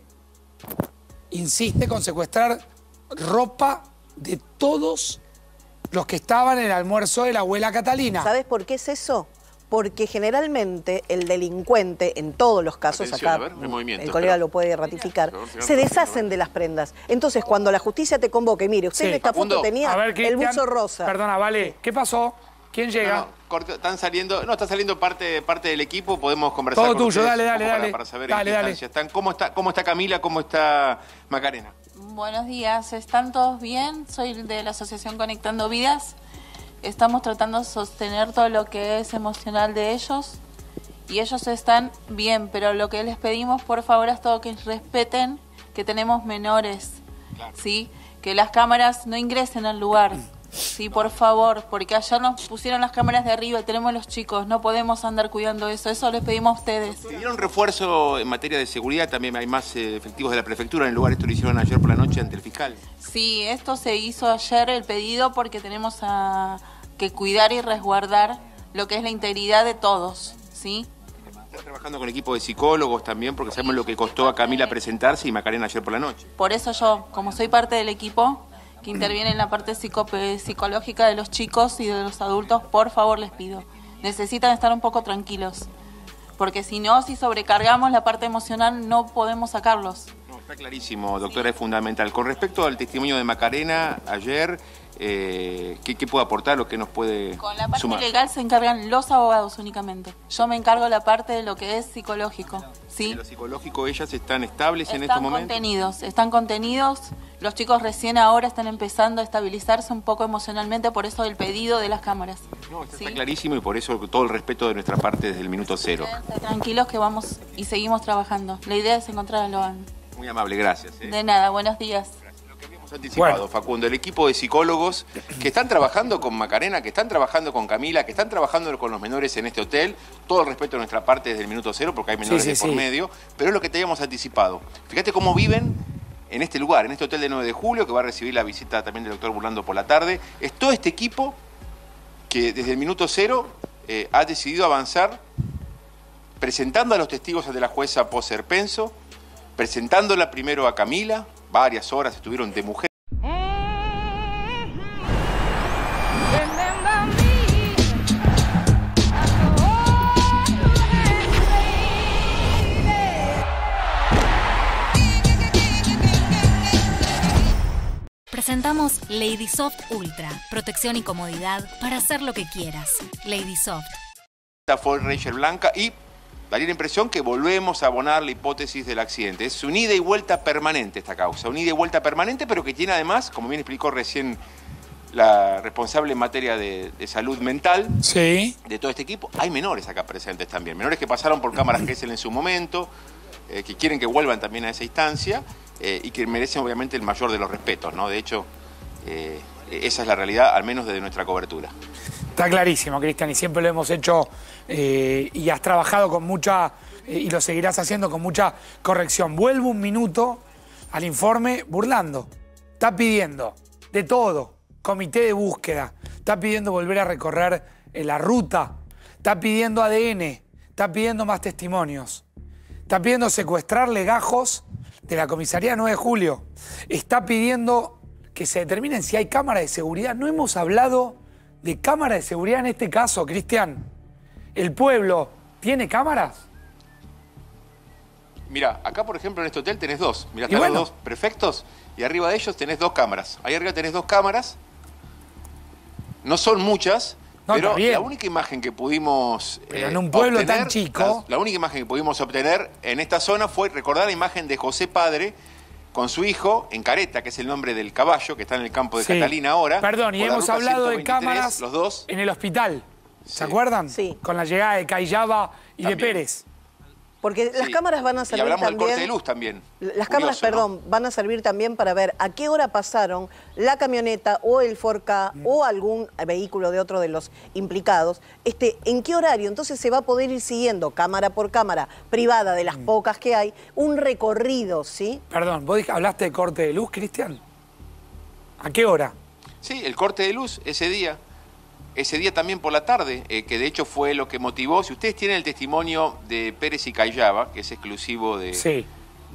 insiste con secuestrar ropa de todos los que estaban en el almuerzo de la abuela Catalina. ¿Sabes por qué es eso? Porque generalmente el delincuente, en todos los casos, Atención, acá a ver, el, movimiento, el colega pero... lo puede ratificar, se deshacen de las prendas. Entonces, cuando la justicia te convoque, mire, usted sí. en esta Facundo, foto tenía ver, el buzo rosa. Perdona, vale, ¿qué pasó? ¿Quién llega? No, no, corta, están saliendo, no, está saliendo parte, parte del equipo, podemos conversar Todo con tuyo, ustedes dale, dale, para, dale. Para saber dale, en qué dale. instancia están. ¿Cómo está, ¿Cómo está Camila? ¿Cómo está Macarena? Buenos días, ¿están todos bien? Soy de la Asociación Conectando Vidas. Estamos tratando de sostener todo lo que es emocional de ellos y ellos están bien, pero lo que les pedimos por favor es todo que respeten que tenemos menores, claro. ¿sí? Que las cámaras no ingresen al lugar, sí, por favor, porque allá nos pusieron las cámaras de arriba y tenemos los chicos, no podemos andar cuidando eso, eso les pedimos a ustedes. ¿Pidieron refuerzo en materia de seguridad? También hay más eh, efectivos de la prefectura en el lugar, esto lo hicieron ayer por la noche ante el fiscal. Sí, esto se hizo ayer el pedido porque tenemos a, que cuidar y resguardar lo que es la integridad de todos, ¿sí? Están trabajando con equipo de psicólogos también porque sabemos lo que costó a Camila presentarse y Macarena ayer por la noche. Por eso yo, como soy parte del equipo que interviene en la parte psico psicológica de los chicos y de los adultos, por favor les pido, necesitan estar un poco tranquilos, porque si no, si sobrecargamos la parte emocional no podemos sacarlos. Está clarísimo, doctora, es fundamental. Con respecto al testimonio de Macarena, ayer, eh, ¿qué, ¿qué puede aportar o qué nos puede Con la parte sumar? legal se encargan los abogados únicamente. Yo me encargo de la parte de lo que es psicológico. ¿Sí? ¿En lo psicológico ellas están estables en estos Están momentos? contenidos, están contenidos. Los chicos recién ahora están empezando a estabilizarse un poco emocionalmente, por eso el pedido de las cámaras. No, esto ¿Sí? está clarísimo y por eso todo el respeto de nuestra parte desde el minuto cero. Quédense tranquilos que vamos y seguimos trabajando. La idea es encontrar a Loan. Muy amable, gracias. ¿eh? De nada, buenos días. Anticipado, Bueno. Facundo, el equipo de psicólogos que están trabajando con Macarena, que están trabajando con Camila, que están trabajando con los menores en este hotel, todo el respeto de nuestra parte desde el minuto cero, porque hay menores Sí, sí, de por sí. medio, pero es lo que te habíamos anticipado. Fíjate cómo viven en este lugar, en este hotel de nueve de julio, que va a recibir la visita también del doctor Burlando por la tarde. Es todo este equipo que desde el minuto cero eh, ha decidido avanzar presentando a los testigos ante la jueza Poserpenso, presentándola primero a Camila, varias horas estuvieron de mujer. Presentamos Lady Soft Ultra, protección y comodidad para hacer lo que quieras. Lady Soft. Esta fue Ranger Blanca y daría la impresión que volvemos a abonar la hipótesis del accidente. Es un ida y vuelta permanente esta causa, un ida y vuelta permanente, pero que tiene además, como bien explicó recién la responsable en materia de, de salud mental Sí. de todo este equipo, hay menores acá presentes también, menores que pasaron por cámaras Gesell en su momento, eh, que quieren que vuelvan también a esa instancia eh, y que merecen obviamente el mayor de los respetos, ¿no? De hecho, eh, esa es la realidad, al menos desde nuestra cobertura. Está clarísimo, Cristian, y siempre lo hemos hecho eh, y has trabajado con mucha, eh, y lo seguirás haciendo con mucha corrección. Vuelvo un minuto al informe Burlando. Está pidiendo de todo, comité de búsqueda, está pidiendo volver a recorrer eh, la ruta, está pidiendo A D N, está pidiendo más testimonios, está pidiendo secuestrar legajos de la comisaría nueve de julio, está pidiendo que se determinen si hay cámara de seguridad. No hemos hablado de cámara de seguridad en este caso, Cristian. ¿El pueblo tiene cámaras? Mira, acá por ejemplo en este hotel tenés dos. Mira, Y están bueno. los dos prefectos y arriba de ellos tenés dos cámaras. Ahí arriba tenés dos cámaras. No son muchas, No, pero está bien. la única imagen que pudimos Pero eh, en un pueblo obtener, tan chico. La, la única imagen que pudimos obtener en esta zona fue recordar la imagen de José Padre con su hijo en Careta, que es el nombre del caballo que está en el campo de Sí. Catalina ahora. Perdón, y por la hemos ruta hablado de ciento veintitrés, cámaras los dos. en el hospital. ¿Se Sí. acuerdan? Sí. Con la llegada de Cayaba y También. de Pérez. Porque las Sí. cámaras van a Y servir hablamos del corte de también... luz también. Las cámaras, Curioso, ¿no? perdón, van a servir también para ver a qué hora pasaron la camioneta o el Ford Ka o algún vehículo de otro de los implicados, este, en qué horario. Entonces se va a poder ir siguiendo cámara por cámara, privada de las pocas que hay, un recorrido, ¿sí? Perdón, ¿vos dij- hablaste de corte de luz, Cristian? ¿A qué hora? Sí, el corte de luz ese día. Ese día también por la tarde, eh, que de hecho fue lo que motivó. Si ustedes tienen el testimonio de Pérez y Cayaba, que es exclusivo de, Sí.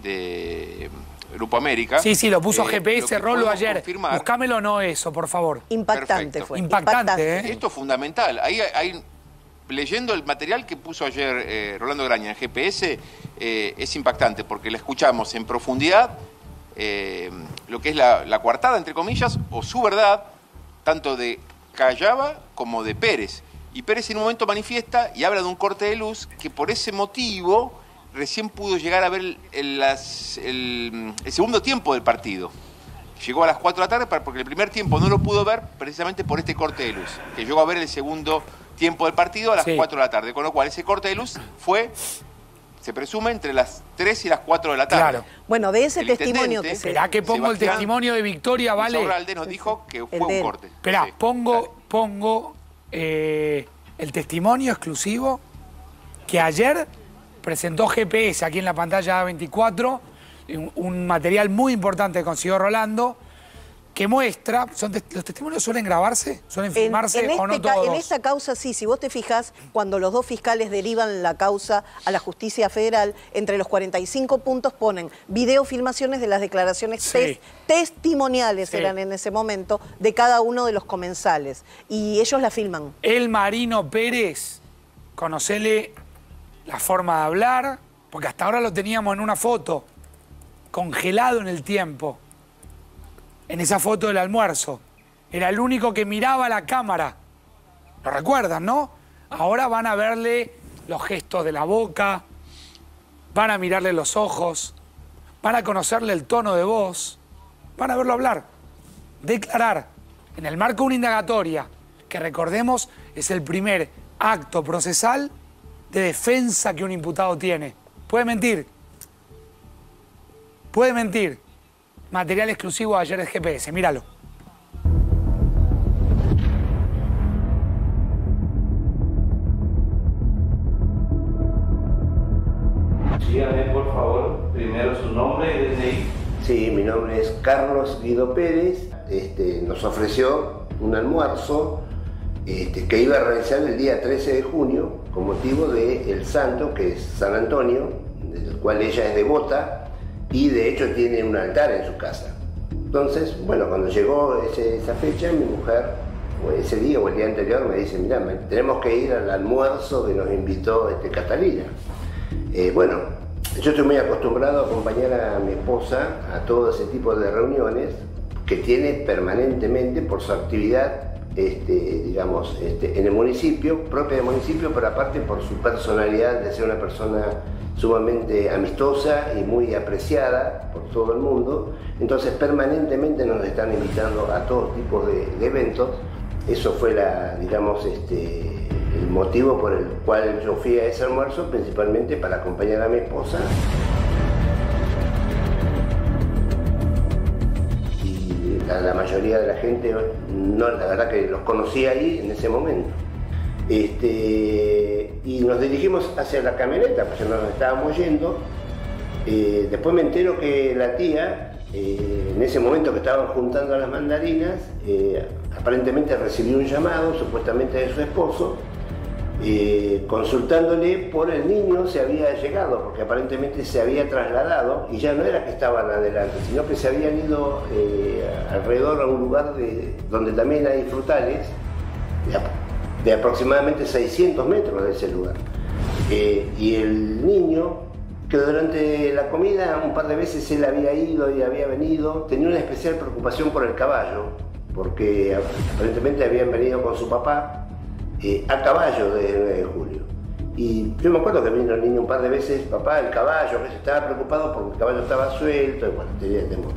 de Grupo América. Sí, sí, lo puso eh, G P S, lo que Rolo podemos ayer. confirmar- Buscámelo no eso, por favor. Impactante Perfecto. fue. Impactante, ¿eh? Esto es fundamental. Ahí hay, leyendo el material que puso ayer eh, Rolando Graña en G P S, eh, es impactante porque la escuchamos en profundidad, eh, lo que es la, la coartada, entre comillas, o su verdad, tanto de Cayaba como de Pérez. Y Pérez en un momento manifiesta y habla de un corte de luz que por ese motivo recién pudo llegar a ver el, el- las- el- el segundo tiempo del partido. Llegó a las cuatro de la tarde para- porque el primer tiempo no lo pudo ver precisamente por este corte de luz, que llegó a ver el segundo tiempo del partido a las Sí. cuatro de la tarde, con lo cual ese corte de luz fue, se presume, entre las tres y las cuatro de la tarde. Claro. Bueno, de ese El testimonio que intendente, se... Esperá que pongo el Sebastián testimonio de Victoria, ¿vale? Insaurralde nos dijo que fue El de un él. corte. Esperá, Sí. pongo, Dale. pongo eh, el testimonio exclusivo que ayer presentó G P S aquí en la pantalla A veinticuatro, un, un material muy importante que consiguió Rolando, que muestra, son tes- ¿los testimonios suelen grabarse? ¿Suelen En, filmarse en o no este ca- todos? en esta causa sí, si vos te fijás, cuando los dos fiscales derivan la causa a la justicia federal, entre los cuarenta y cinco puntos ponen videofilmaciones de las declaraciones Sí. tes- testimoniales, Sí. eran en ese momento, de cada uno de los comensales. Y ellos la filman. El Marino Pérez, conocele la forma de hablar, porque hasta ahora lo teníamos en una foto. congelado en el tiempo. En esa foto del almuerzo. Era el único que miraba la cámara. ¿Lo recuerdan, no? Ahora van a verle los gestos de la boca, van a mirarle los ojos, van a conocerle el tono de voz, van a verlo hablar, declarar, en el marco de una indagatoria, que recordemos es el primer acto procesal de defensa que un imputado tiene. Puede mentir, puede mentir. Material exclusivo de ayer de G P S, míralo. Dígame, por favor, primero su nombre y D N I. Sí, mi nombre es Carlos Guido Pérez. Este, nos ofreció un almuerzo este, que iba a realizar el día trece de junio con motivo del santo, que es San Antonio, del cual ella es devota y de hecho tiene un altar en su casa. Entonces, bueno, cuando llegó ese, esa fecha, mi mujer, o ese día o el día anterior, me dice, mirá, tenemos que ir al almuerzo que nos invitó este, Catalina. Eh, bueno, yo estoy muy acostumbrado a acompañar a mi esposa a todo ese tipo de reuniones que tiene permanentemente por su actividad, este, digamos, este, en el municipio, propia del municipio, pero aparte por su personalidad de ser una persona sumamente amistosa y muy apreciada por todo el mundo. Entonces permanentemente nos están invitando a todo tipo de, de eventos. Eso fue la, digamos, este, el motivo por el cual yo fui a ese almuerzo, principalmente para acompañar a mi esposa. Y la, la mayoría de la gente, no, la verdad que los conocí ahí en ese momento. Este, y nos dirigimos hacia la camioneta, pues ya nos estábamos yendo. Eh, después me entero que la tía, eh, en ese momento que estaban juntando las mandarinas, eh, aparentemente recibió un llamado, supuestamente de su esposo, eh, consultándole por el niño si había llegado, porque aparentemente se había trasladado y ya no era que estaban adelante, sino que se habían ido eh, alrededor a un lugar de, donde también hay frutales, de, de aproximadamente seiscientos metros de ese lugar. Eh, y el niño, que durante la comida un par de veces él había ido y había venido, tenía una especial preocupación por el caballo, porque aparentemente habían venido con su papá eh, a caballo de nueve de julio. Y yo me acuerdo que vino el niño un par de veces, papá, el caballo, que se estaba preocupado porque el caballo estaba suelto, y bueno, tenía temor.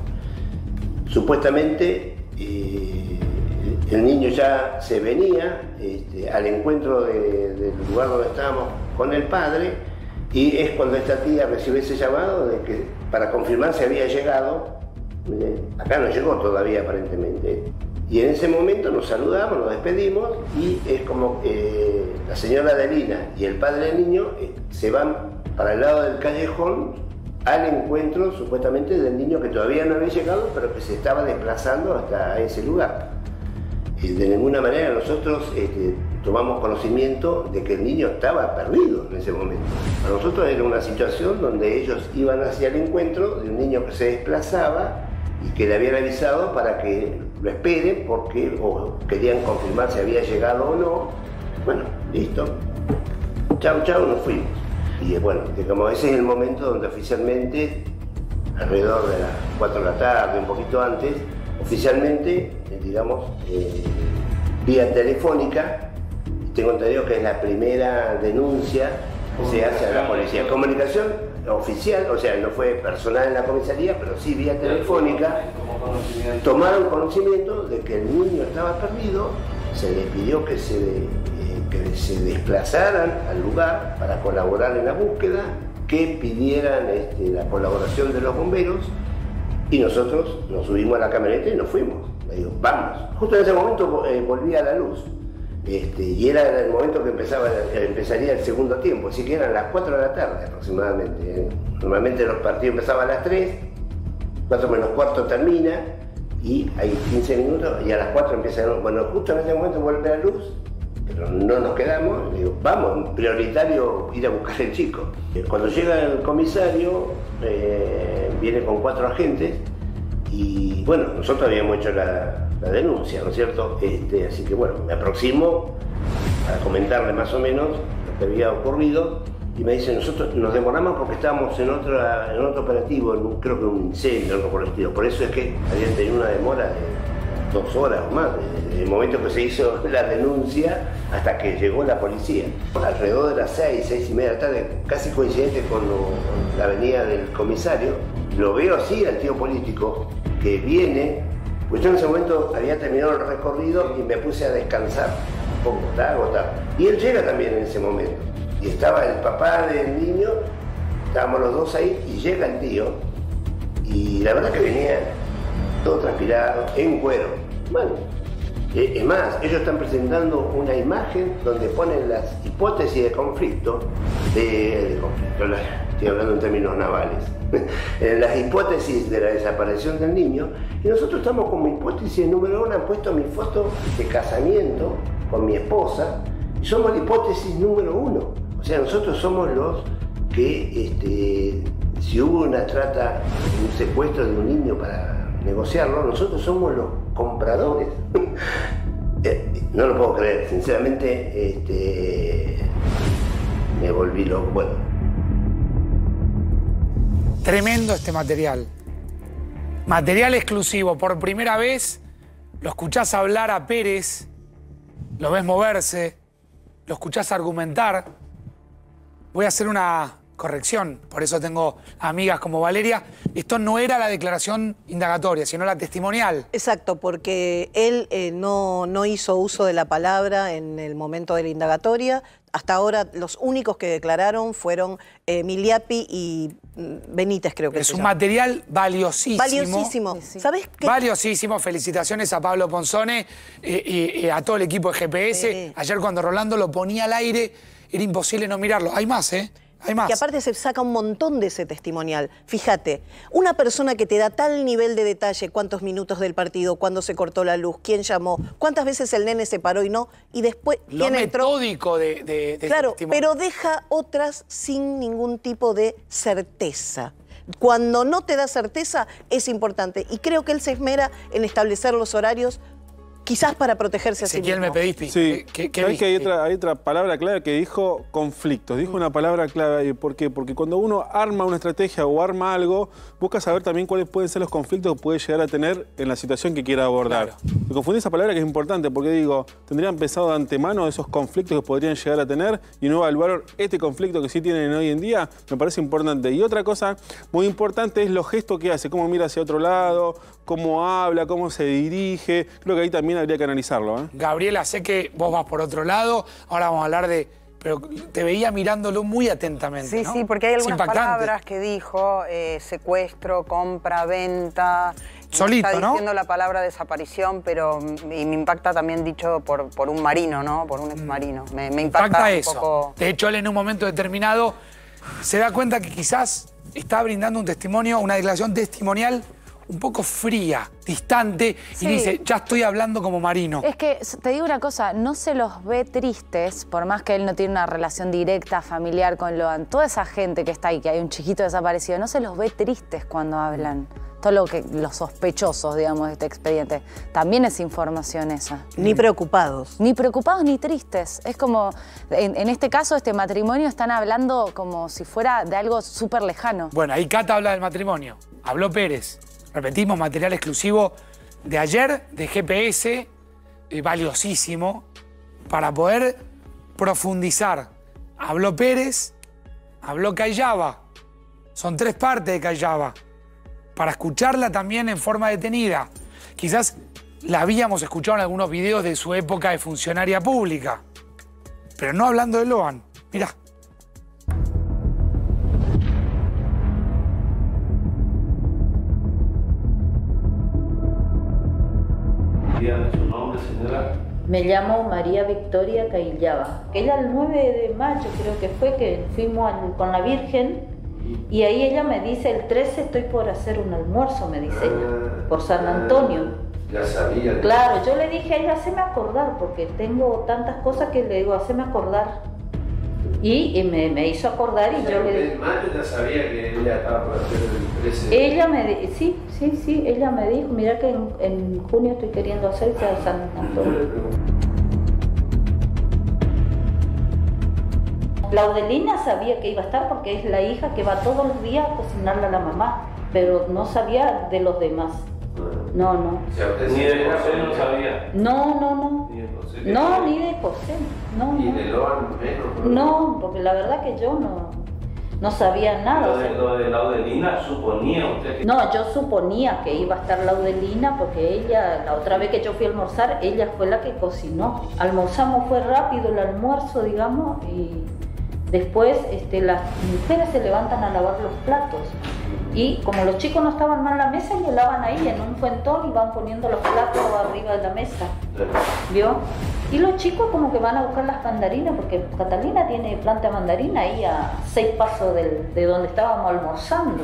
Supuestamente eh, el niño ya se venía este, al encuentro de, del lugar donde estábamos con el padre, y es cuando esta tía recibe ese llamado de que para confirmar si había llegado. Mire, acá no llegó todavía aparentemente. Y en ese momento nos saludamos, nos despedimos y es como eh, la señora Adelina y el padre del niño eh, se van para el lado del callejón al encuentro supuestamente del niño que todavía no había llegado, pero que se estaba desplazando hasta ese lugar. Eh, de ninguna manera nosotros este, tomamos conocimiento de que el niño estaba perdido en ese momento. Para nosotros era una situación donde ellos iban hacia el encuentro de un niño que se desplazaba y que le habían avisado para que lo esperen porque o querían confirmar si había llegado o no. Bueno, listo. Chau, chau, nos fuimos. Y bueno, digamos, ese es el momento donde oficialmente, alrededor de las cuatro de la tarde, un poquito antes, oficialmente, digamos, eh, vía telefónica, tengo entendido que es la primera denuncia que se hace a la policía. Comunicación oficial, o sea, no fue personal en la comisaría, pero sí vía telefónica, tomaron conocimiento de que el niño estaba perdido, se les pidió que se, eh, que se desplazaran al lugar para colaborar en la búsqueda, que pidieran este, la colaboración de los bomberos, y nosotros nos subimos a la camioneta y nos fuimos. Le digo, vamos. Justo en ese momento eh, volvía la luz. Este, y era el momento que empezaba, empezaría el segundo tiempo, así que eran las cuatro de la tarde aproximadamente. ¿eh? Normalmente los partidos empezaban a las tres, cuatro menos cuarto termina, y hay quince minutos, y a las cuatro empieza. Bueno, justo en ese momento vuelve la luz, pero no nos quedamos, digo, vamos, prioritario ir a buscar al chico. Cuando llega el comisario, eh, viene con cuatro agentes, y bueno, nosotros habíamos hecho la, la denuncia, ¿no es cierto? Este, así que bueno, me aproximo a comentarle más o menos lo que había ocurrido, y me dice, nosotros nos demoramos porque estábamos en, otra, en otro operativo, en un, creo que un incendio, algo por el estilo. Por eso es que habían tenido una demora de dos horas o más, desde el momento que se hizo la denuncia hasta que llegó la policía. Alrededor de las seis, seis y media de la tarde, casi coincidente con lo, la venida del comisario, lo veo así al tío político que viene, pues yo en ese momento había terminado el recorrido y me puse a descansar un poco, estaba agotado. Y él llega también en ese momento. Y estaba el papá del niño, estábamos los dos ahí, y llega el tío, y la verdad que venía todo transpirado, en cuero. Bueno, es más, ellos están presentando una imagen donde ponen las hipótesis de conflicto, de, de conflicto, la, estoy hablando en términos navales, las hipótesis de la desaparición del niño, y nosotros estamos como hipótesis número uno, han puesto mi foto de casamiento con mi esposa, y somos la hipótesis número uno. O sea, nosotros somos los que, este, si hubo una trata, un secuestro de un niño para negociarlo, nosotros somos los compradores. No lo puedo creer, sinceramente, este, me volví loco. Bueno. Tremendo este material. Material exclusivo. Por primera vez lo escuchás hablar a Pérez, lo ves moverse, lo escuchás argumentar. Voy a hacer una corrección, por eso tengo amigas como Valeria. Esto no era la declaración indagatoria, sino la testimonial. Exacto, porque él eh, no, no hizo uso de la palabra en el momento de la indagatoria. Hasta ahora los únicos que declararon fueron eh, Miliapi y Benítez, creo que es se un llama. material valiosísimo. Valiosísimo. Sí, sí. ¿Sabes qué? Valiosísimo. Felicitaciones a Pablo Ponzone eh, y, y a todo el equipo de G P S. Sí. Ayer cuando Rolando lo ponía al aire, era imposible no mirarlo. Hay más, ¿eh? Hay más. Que aparte se saca un montón de ese testimonial. Fíjate, una persona que te da tal nivel de detalle, cuántos minutos del partido, cuándo se cortó la luz, quién llamó, cuántas veces el nene se paró y no, y después Lo quién entró. metódico de, de, de Claro, este pero deja otras sin ningún tipo de certeza. Cuando no te da certeza es importante. Y creo que él se esmera en establecer los horarios, quizás para protegerse a sí mismo. Ezequiel, me pedís, Pi. Sí, ¿Qué, qué ¿sabes que hay viste? otra, hay otra palabra clave que dijo? Conflictos. Dijo una palabra clave. ¿Por qué? Porque cuando uno arma una estrategia o arma algo, busca saber también cuáles pueden ser los conflictos que puede llegar a tener en la situación que quiera abordar. Claro. Me confundí esa palabra que es importante porque digo, tendrían pensado de antemano esos conflictos que podrían llegar a tener y no evaluaron este conflicto que sí tienen hoy en día. Me parece importante. Y otra cosa muy importante es los gestos que hace, cómo mira hacia otro lado, cómo habla, cómo se dirige. Creo que ahí también habría que analizarlo. ¿eh? Gabriela, sé que vos vas por otro lado, ahora vamos a hablar de... Pero te veía mirándolo muy atentamente, Sí, ¿no? sí, porque hay Es algunas impactante. palabras que dijo, eh, secuestro, compra, venta... Solito, está ¿no? diciendo la palabra desaparición, pero y me impacta también dicho por, por un marino, ¿no? Por un exmarino. Me, me impacta, Impacta un eso. poco... De hecho, él en un momento determinado se da cuenta que quizás está brindando un testimonio, una declaración testimonial un poco fría, distante, Sí. y dice, ya estoy hablando como marino. Es que, te digo una cosa, no se los ve tristes, por más que él no tiene una relación directa, familiar con Loan. Toda esa gente que está ahí, que hay un chiquito desaparecido, no se los ve tristes cuando hablan. Todo lo que, los sospechosos, digamos, de este expediente. También es información esa. Ni preocupados. Ni preocupados ni tristes. Es como, en, en este caso, este matrimonio están hablando como si fuera de algo súper lejano. Bueno, ahí Cata habla del matrimonio. Habló Pérez. Repetimos, material exclusivo de ayer, de G P S, eh, valiosísimo, para poder profundizar. Habló Pérez, habló Cayaba. Son tres partes de Cayaba. Para escucharla también en forma detenida. Quizás la habíamos escuchado en algunos videos de su época de funcionaria pública. Pero no hablando de Loan. Mirá. Dígame su nombre, señora. Me llamo María Victoria Caillaba. Ella el nueve de mayo creo que fue que fuimos al- con la Virgen y ahí ella me dice, el trece estoy por hacer un almuerzo, me dice ella, por San Antonio. Ya sabía. que- Claro, yo le dije a ella, haceme acordar, porque tengo tantas cosas que le digo, haceme acordar. Y, y me, me hizo acordar y yo le... En mayo ya sabía que ella estaba por hacer el trece. Ella me di- sí, sí, sí, ella me dijo, mira que en, en junio estoy queriendo hacer ya San Antonio. Laudelina sabía que iba a estar porque es la hija que va todos los días a cocinarle a la mamá, pero no sabía de los demás. No, no. Ni de José no sabía. No, no, no. Ni de José. No, ni de José. No, Y no. de Loan menos. No, porque la verdad que yo no, no sabía nada. Lo o de, sea, lo de Laudelina, suponía usted que... no, yo suponía que iba a estar Laudelina porque ella, la otra vez que yo fui a almorzar, ella fue la que cocinó. Almorzamos, fue rápido el almuerzo, digamos, y después este, las mujeres se levantan a lavar los platos. Y como los chicos no estaban mal en la mesa, ellos lavan ahí en un fuentón y van poniendo los platos arriba de la mesa. ¿Vio? Y los chicos como que van a buscar las mandarinas, porque Catalina tiene planta de mandarina ahí a seis pasos del, de donde estábamos almorzando.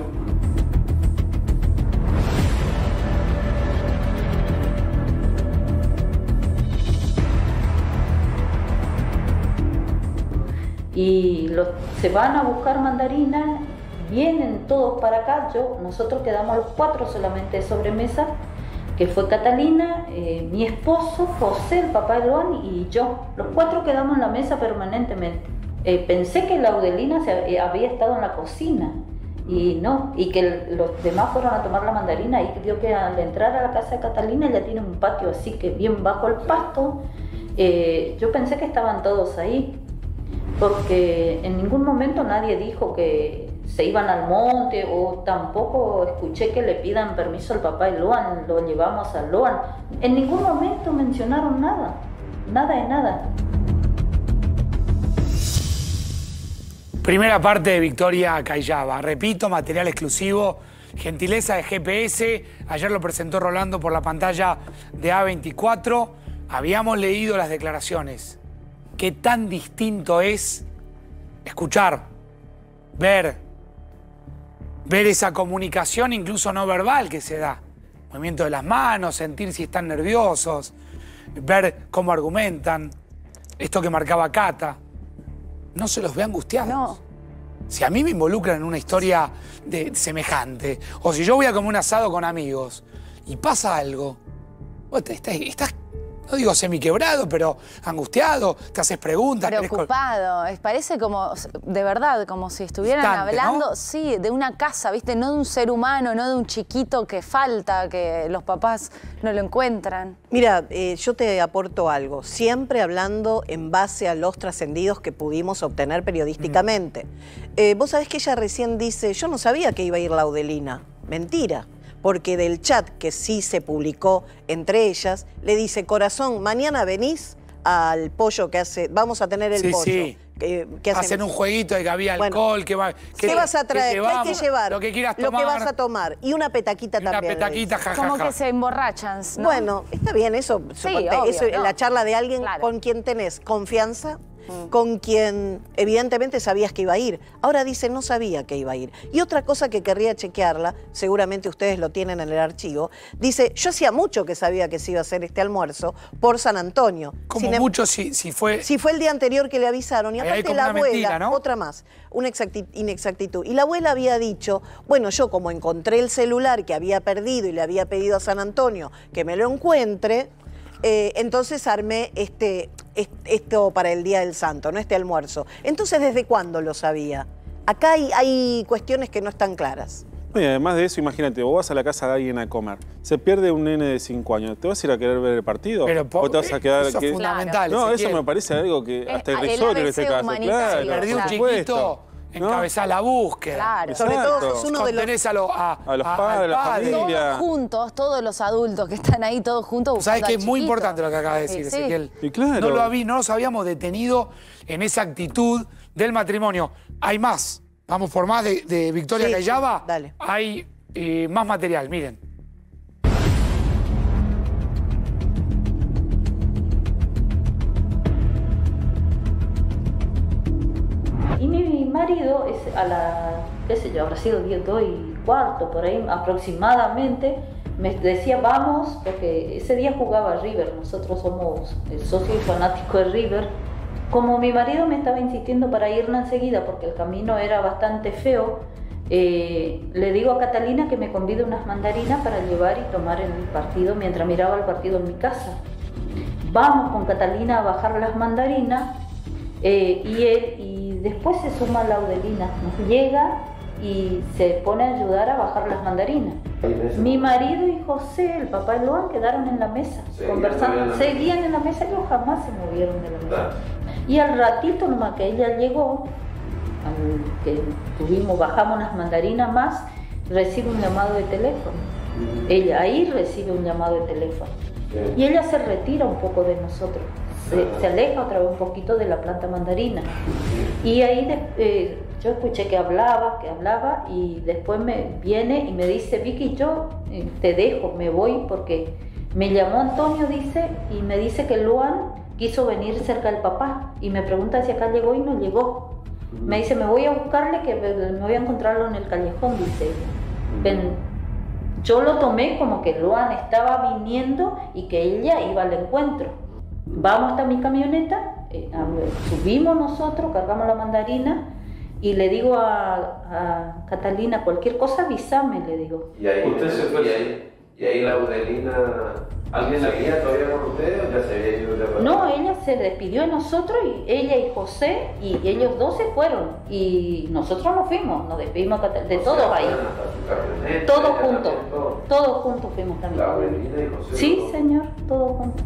Y los, se van a buscar mandarinas, vienen todos para acá, yo, nosotros quedamos los cuatro solamente de sobremesa, que fue Catalina, eh, mi esposo, José, el papá de Luan y yo. Los cuatro quedamos en la mesa permanentemente. Eh, pensé que Laudelina se, eh, había estado en la cocina y no, y que el, los demás fueron a tomar la mandarina y vio que al entrar a la casa de Catalina ella tiene un patio así que bien bajo el pasto. Eh, yo pensé que estaban todos ahí, porque en ningún momento nadie dijo que se iban al monte, o tampoco escuché que le pidan permiso al papá de Luan, lo llevamos a Luan. En ningún momento mencionaron nada, nada de nada. Primera parte de Victoria Cayllaba. Repito, material exclusivo, gentileza de G P S. Ayer lo presentó Rolando por la pantalla de A veinticuatro. Habíamos leído las declaraciones. Qué tan distinto es escuchar, ver, ver esa comunicación incluso no verbal que se da. Movimiento de las manos, sentir si están nerviosos, ver cómo argumentan. Esto que marcaba Cata. No se los ve angustiados. No. Si a mí me involucran en una historia de semejante, o si yo voy a comer un asado con amigos y pasa algo, vos estás, estás no digo semiquebrado, pero angustiado, te haces preguntas. Preocupado, es, parece como, de verdad, como si estuvieran Distante, hablando, ¿no? sí, de una casa, ¿viste? No de un ser humano, no de un chiquito que falta, que los papás no lo encuentran. Mira, eh, yo te aporto algo, siempre hablando en base a los trascendidos que pudimos obtener periodísticamente. Mm. Eh, vos sabés que ella recién dice, yo no sabía que iba a ir Laudelina. Mentira. Porque del chat que sí se publicó entre ellas, le dice, corazón, mañana venís al pollo que hace, vamos a tener el sí, pollo. Sí. Que, que hacen un jueguito de que había bueno, alcohol, que va, que, ¿qué vas a traer? que ¿Qué hay que llevar? Lo que quieras tomar. Lo que vas a tomar. Y una petaquita y una también. Una petaquita, jajaja. Como que se emborrachan, ¿no? Bueno, está bien, eso, sí, suponte, obvio, eso ¿no? la charla de alguien claro. con quien tenés confianza, mm. con quien evidentemente sabías que iba a ir. Ahora dice, no sabía que iba a ir. Y otra cosa que querría chequearla, seguramente ustedes lo tienen en el archivo, dice, yo hacía mucho que sabía que se iba a hacer este almuerzo por San Antonio. Como Sin mucho si, si fue... Si fue el día anterior que le avisaron. Y aparte la abuela, mentira, ¿no? Otra más, una inexactitud. Y la abuela había dicho, bueno, yo como encontré el celular que había perdido y le había pedido a San Antonio que me lo encuentre, eh, entonces armé este, este, esto para el Día del Santo, ¿no? Este almuerzo. Entonces, ¿desde cuándo lo sabía? Acá hay, hay cuestiones que no están claras. Y además de eso, imagínate, vos vas a la casa de alguien a comer, se pierde un nene de cinco años, ¿te vas a ir a querer ver el partido? Pero, ¿O te vas a quedar...? Eso que... es fundamental. No, Ezequiel. eso me parece algo que hasta Es irrisorio en este caso. Claro, Perdí un por chiquito, supuesto. encabezás la búsqueda. Claro. Sobre todo sos uno de los... A, lo, a, a los a, padres, a la familia. Todos juntos, todos los adultos que están ahí, todos juntos Sabes buscando que al es muy chiquito. importante lo que acaba de decir, sí, Ezequiel. Sí, claro. No lo, habí, no los habíamos detenido en esa actitud del matrimonio. Hay más. Vamos por más de, de Victoria Sí, Cayllaba. sí, dale. Hay eh, más material, miren. Y mi marido, es a la, qué sé yo, habrá sido diez, dos y cuarto, por ahí aproximadamente, me decía, vamos, porque ese día jugaba River, nosotros somos el socio y fanático de River. Como mi marido me estaba insistiendo para irla enseguida, porque el camino era bastante feo, eh, le digo a Catalina que me convide unas mandarinas para llevar y tomar en el partido, mientras miraba el partido en mi casa. Vamos con Catalina a bajar las mandarinas, eh, y él... Y después se suma Laudelina, nos llega y se pone a ayudar a bajar las mandarinas. Mi marido y José, el papá de Luan, quedaron en la mesa, seguían conversando, en la seguían mesa. en la mesa, ellos jamás se movieron de la mesa. Claro. Y al ratito nomás que ella llegó, al que tuvimos, bajamos las mandarinas más, recibe un llamado de teléfono. Mm. Ella ahí recibe un llamado de teléfono. Sí. Y ella se retira un poco de nosotros. Se, se aleja otra vez un poquito de la planta mandarina. Y ahí de, eh, yo escuché que hablaba, que hablaba, y después me viene y me dice, Vicky, yo eh, te dejo, me voy, porque me llamó Antonio, dice, y me dice que Luan quiso venir cerca del papá, y me pregunta si acá llegó y no llegó. Me dice, me voy a buscarle, que me voy a encontrarlo en el callejón, dice. Ven, yo lo tomé como que Luan estaba viniendo y que ella iba al encuentro. Vamos hasta mi camioneta, eh, subimos nosotros, cargamos la mandarina y le digo a, a Catalina, cualquier cosa avísame, le digo. ¿Y ahí, usted se fue? ¿Y ahí, y ahí Laudelina, alguien seguía todavía con usted o ya se había ido? Ya no, ella se despidió de nosotros, y ella y José, y ellos dos se fueron, y nosotros nos fuimos, nos despedimos de todos ahí. Todos juntos, todos juntos fuimos también. ¿Laudelina y José? Sí, señor, todos juntos.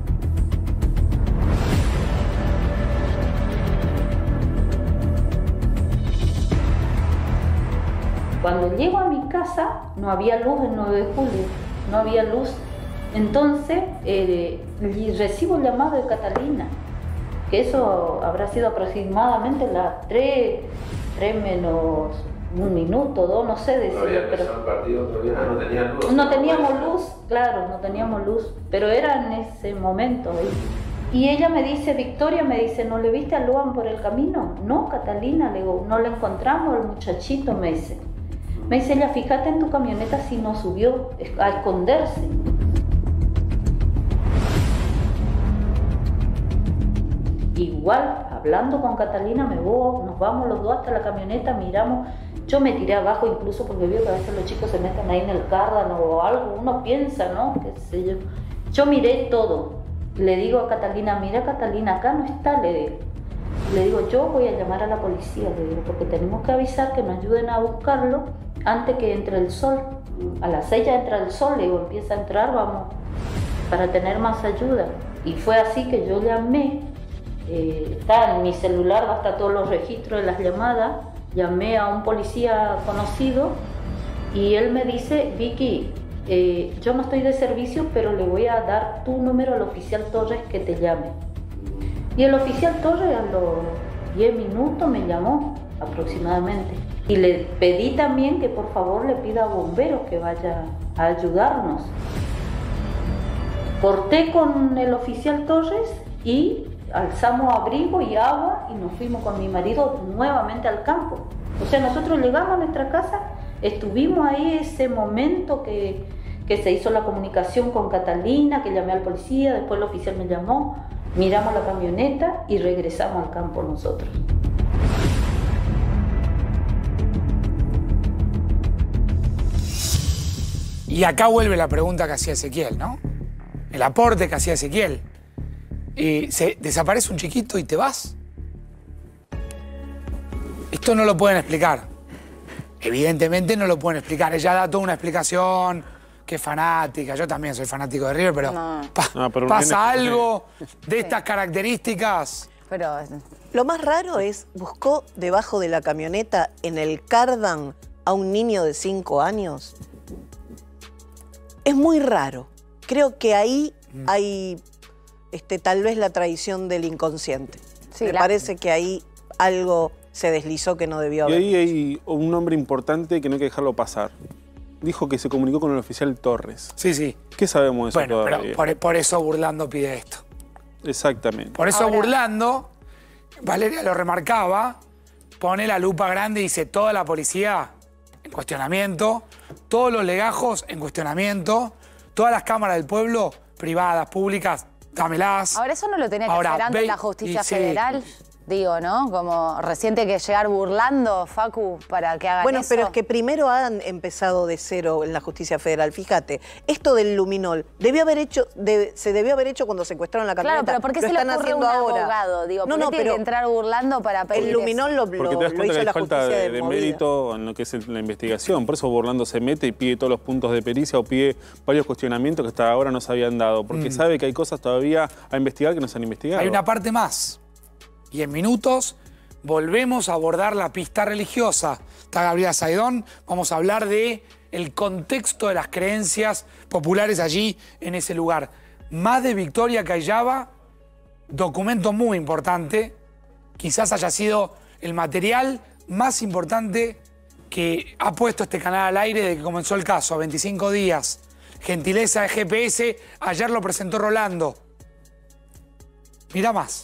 Cuando llego a mi casa no había luz el nueve de julio, no había luz. Entonces eh, recibo el llamado de Catalina, que eso habrá sido aproximadamente las tres, tres menos un minuto, dos, no sé decir. No había empezado el partido todavía, no tenía luz. No teníamos luz, claro, no teníamos luz, pero era en ese momento. ¿eh? Y ella me dice, Victoria, me dice, ¿no le viste a Luan por el camino? No, Catalina, le digo, no le encontramos, el muchachito, me dice. Me dice ella, fíjate en tu camioneta si no subió a esconderse. Igual, hablando con Catalina, me voy, nos vamos los dos hasta la camioneta, miramos. Yo me tiré abajo incluso porque veo que a veces los chicos se meten ahí en el cárdano o algo, uno piensa, ¿no? Qué sé yo. Yo miré todo. Le digo a Catalina, mira Catalina, acá no está, le digo. Le digo, yo voy a llamar a la policía, le digo, porque tenemos que avisar que nos ayuden a buscarlo antes que entre el sol. A las seis ya entra el sol, le digo, empieza a entrar, vamos, para tener más ayuda. Y fue así que yo llamé, eh, está en mi celular, hasta todos los registros de las llamadas, llamé a un policía conocido y él me dice, Vicky, eh, yo no estoy de servicio, pero le voy a dar tu número al oficial Torres que te llame. Y el oficial Torres a los diez minutos me llamó aproximadamente. Y le pedí también que por favor le pida a bomberos que vaya a ayudarnos. Corté con el oficial Torres y alzamos abrigo y agua y nos fuimos con mi marido nuevamente al campo. O sea, nosotros llegamos a nuestra casa, estuvimos ahí ese momento que, que se hizo la comunicación con Catalina, que llamé al policía, después el oficial me llamó, miramos la camioneta y regresamos al campo nosotros. Y acá vuelve la pregunta que hacía Ezequiel, ¿no? El aporte que hacía Ezequiel. Y se desaparece un chiquito y te vas. Esto no lo pueden explicar. Evidentemente no lo pueden explicar. Ella da toda una explicación, que es fanática. Yo también soy fanático de River, pero, no. Pa no, pero pasa algo de estas características. Pero lo más raro es, buscó debajo de la camioneta en el cardan a un niño de cinco años. Es muy raro. Creo que ahí mm. hay este, tal vez la traición del inconsciente. Sí, Me la... parece que ahí algo se deslizó que no debió haber. Y ahí hay un nombre importante que no hay que dejarlo pasar. Dijo que se comunicó con el oficial Torres. Sí, sí. ¿Qué sabemos de eso bueno, todavía? Pero por, por eso Burlando pide esto. Exactamente. Por eso Ahora... Burlando, Valeria lo remarcaba, pone la lupa grande y dice toda la policía en cuestionamiento, todos los legajos en cuestionamiento, todas las cámaras del pueblo, privadas, públicas, dámelas. Ahora eso no lo tenía que Ahora, hacer antes la justicia y, federal. Sí, digo, ¿no? Como recién tiene que llegar burlando, Facu, para que hagan bueno, eso. pero es que primero han empezado de cero en la justicia federal. Fíjate, esto del luminol debió haber hecho, de, se debió haber hecho cuando secuestraron la camioneta. Claro, pero ¿por qué lo se le están ocurre haciendo un ahora. abogado? Digo, no, ¿por qué no, tiene pero que entrar burlando para pedir el luminol lo, Porque lo, te das lo cuenta hizo que la hay falta justicia de, de, de movida. mérito en lo que es la investigación. Por eso Burlando se mete y pide todos los puntos de pericia o pide varios cuestionamientos que hasta ahora no se habían dado. Porque Mm. sabe que hay cosas todavía a investigar que no se han investigado. Hay una parte más. Y en minutos volvemos a abordar la pista religiosa. Está Gabriela Saidón. Vamos a hablar de el contexto de las creencias populares allí en ese lugar. Más de Victoria Callava, documento muy importante. Quizás haya sido el material más importante que ha puesto este canal al aire desde que comenzó el caso, a veinticinco días. Gentileza de G P S, ayer lo presentó Rolando. Mira más.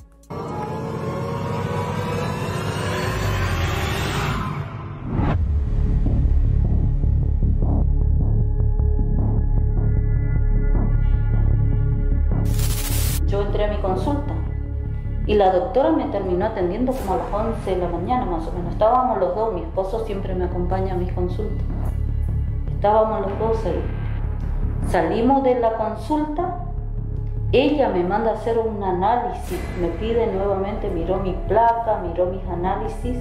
Yo entré a mi consulta y la doctora me terminó atendiendo como a las once de la mañana más o menos. Estábamos los dos, mi esposo siempre me acompaña a mis consultas. Estábamos los dos ahí. Salimos de la consulta, ella me manda a hacer un análisis, me pide nuevamente, miró mi placa, miró mis análisis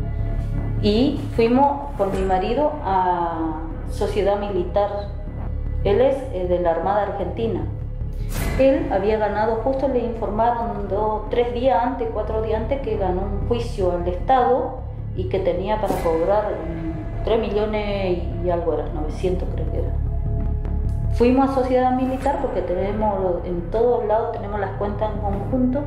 y fuimos con mi marido a Sociedad Militar. Él es eh, de la Armada Argentina. Él había ganado, justo le informaron dos, tres días antes, cuatro días antes, que ganó un juicio al Estado y que tenía para cobrar um, tres millones y algo, era novecientos creo que era. Fuimos a Sociedad Militar porque tenemos, en todos lados tenemos las cuentas en conjunto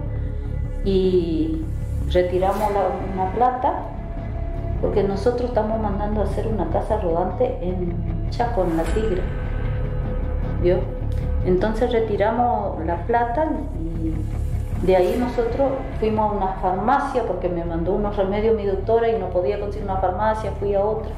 y retiramos la, una plata porque nosotros estamos mandando a hacer una casa rodante en Chaco, en La Tigre. ¿Vio? Entonces retiramos la plata y de ahí nosotros fuimos a una farmacia porque me mandó unos remedios mi doctora y no podía conseguir una farmacia, fui a otra.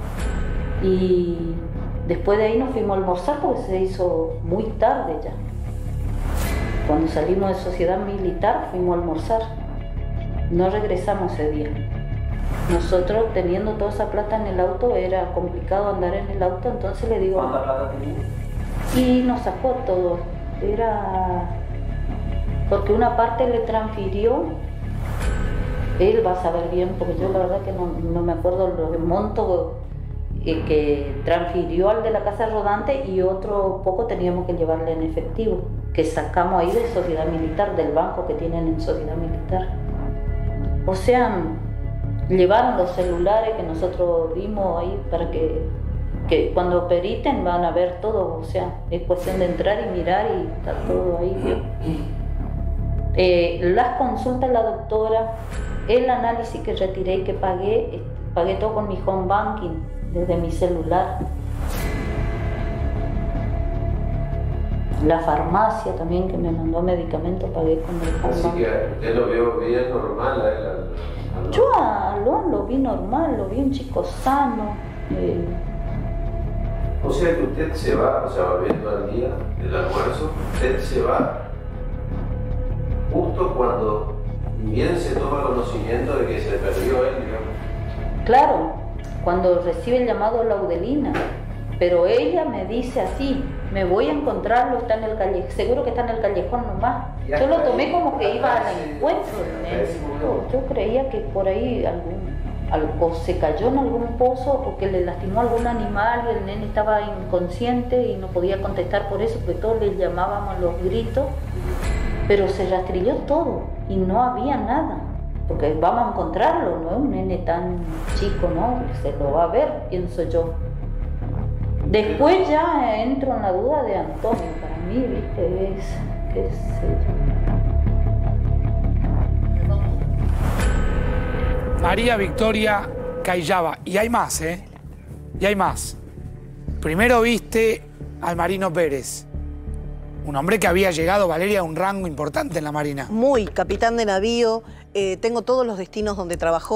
Y después de ahí nos fuimos a almorzar porque se hizo muy tarde ya. Cuando salimos de Sociedad Militar fuimos a almorzar. No regresamos ese día. Nosotros teniendo toda esa plata en el auto era complicado andar en el auto, entonces le digo... ¿Cuánta plata tenía? Y nos sacó todo. Era porque una parte le transfirió, él va a saber bien, porque yo la verdad que no, no me acuerdo el monto eh, que transfirió al de la casa rodante y otro poco teníamos que llevarle en efectivo, que sacamos ahí de Sociedad Militar, del banco que tienen en Sociedad Militar. O sea, llevaron los celulares que nosotros dimos ahí para que que cuando periten van a ver todo, o sea, es cuestión de entrar y mirar y está todo ahí. Eh, las consultas de la doctora, el análisis que retiré y que pagué, eh, pagué todo con mi home banking, desde mi celular. La farmacia también que me mandó medicamentos, pagué con el home Así banking. que usted lo vio bien normal a él. a- a- Yo a Luan lo vi normal, lo vi un chico sano. Eh, O sea que usted se va, o sea, volviendo al día del almuerzo, usted se va justo cuando bien se toma conocimiento de que se perdió él, digamos. Claro, cuando recibe el llamado Laudelina, pero ella me dice así, me voy a encontrarlo, está en el callejón, seguro que está en el callejón nomás. Yo lo tomé como que iba al encuentro, ¿eh? yo, yo creía que por ahí algún, algo se cayó en algún pozo o que le lastimó algún animal y el nene estaba inconsciente y no podía contestar por eso, porque todos le llamábamos los gritos, pero se rastrilló todo y no había nada. Porque vamos a encontrarlo, no es un nene tan chico, ¿no? Se lo va a ver, pienso yo. Después ya entro en la duda de Antonio, para mí, ¿viste? Es, qué sé yo. María Victoria Callava. Y hay más, ¿eh? Y hay más. Primero viste al Marino Pérez. Un hombre que había llegado, Valeria, a un rango importante en la Marina. Muy, capitán de navío, eh, tengo todos los destinos donde trabajó.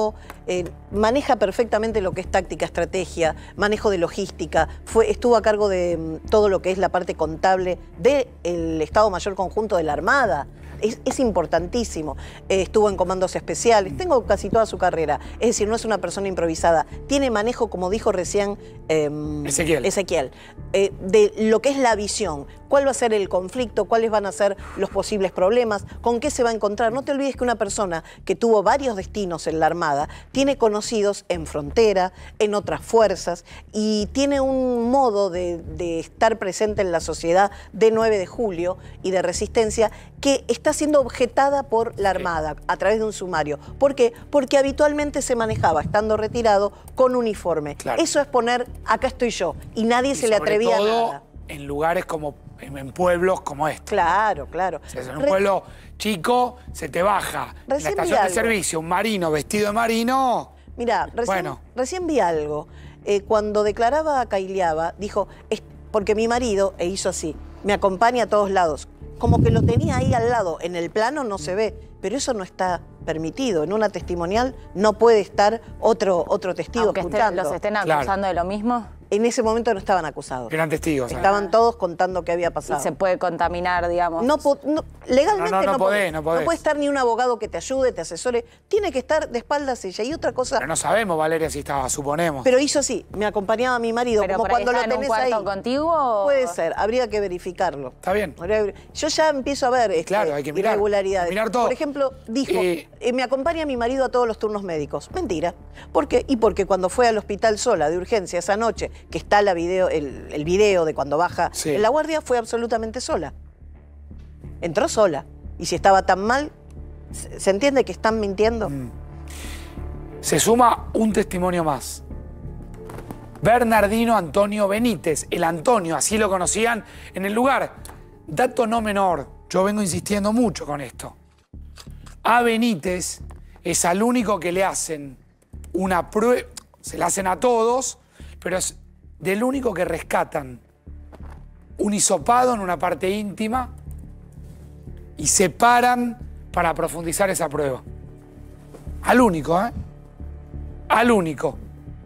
eh, maneja perfectamente lo que es táctica, estrategia, manejo de logística, fue, estuvo a cargo de mm, todo lo que es la parte contable del Estado Mayor Conjunto de la Armada. Es, es importantísimo. Eh, estuvo en comandos especiales, tengo casi toda su carrera. Es decir, no es una persona improvisada. Tiene manejo, como dijo recién eh, Ezequiel, Ezequiel eh, de lo que es la visión. ¿Cuál va a ser el conflicto? ¿Cuáles van a ser los posibles problemas? ¿Con qué se va a encontrar? No te olvides que una persona que tuvo varios destinos en la Armada tiene conocidos en frontera, en otras fuerzas, y tiene un modo de, de estar presente en la sociedad de nueve de julio y de resistencia que está siendo objetada por la Armada a través de un sumario. ¿Por qué? Porque habitualmente se manejaba, estando retirado, con uniforme. Claro. Eso es poner, acá estoy yo, y nadie y se le atrevía todo a nada. En lugares como, en, en pueblos como este. Claro, claro. O sea, en un Re pueblo chico se te baja. En la estación de servicio, un marino vestido de marino. Mirá, recién, bueno. recién vi algo. Eh, cuando declaraba a Cailiaba, dijo, porque mi marido, e hizo así, me acompaña a todos lados. Como que lo tenía ahí al lado, en el plano no se ve, pero eso no está permitido. En una testimonial no puede estar otro, otro testigo Aunque escuchando. Estén, ¿los estén acusando claro. de lo mismo? En ese momento no estaban acusados. Eran testigos. Estaban ¿eh? todos contando qué había pasado. Y se puede contaminar, digamos. No, no legalmente no, no, no, no, podés, podés, no podés. No puede estar ni un abogado que te ayude, te asesore. Tiene que estar de espaldas ella. Y otra cosa... Pero no sabemos, Valeria, si estaba, suponemos. Pero hizo así. Me acompañaba mi marido. Pero como por ahí cuando está lo en tenés un cuarto ahí. contigo. Puede ser. Habría que verificarlo. Está bien. Yo ya empiezo a ver este, claro, hay que mirar, irregularidades. Mirar todo. Por ejemplo, dijo, eh... Eh, me acompaña mi marido a todos los turnos médicos. Mentira. ¿Por qué? Y porque cuando fue al hospital sola de urgencia esa noche, que está la video, el, el video de cuando baja sí. en la guardia, fue absolutamente sola. Entró sola. Y si estaba tan mal, ¿se entiende que están mintiendo? Mm. Se suma un testimonio más. Bernardino Antonio Benítez, el Antonio, así lo conocían en el lugar. Dato no menor, yo vengo insistiendo mucho con esto. A Benítez es al único que le hacen una prueba, se la hacen a todos, pero es del único que rescatan un hisopado en una parte íntima y se paran para profundizar esa prueba. Al único, ¿eh? Al único.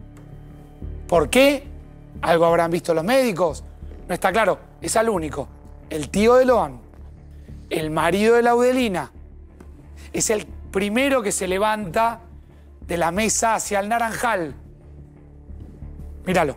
¿Por qué? Algo habrán visto los médicos. No está claro. Es al único. El tío de Loan, el marido de Laudelina, es el primero que se levanta de la mesa hacia el naranjal. Míralo.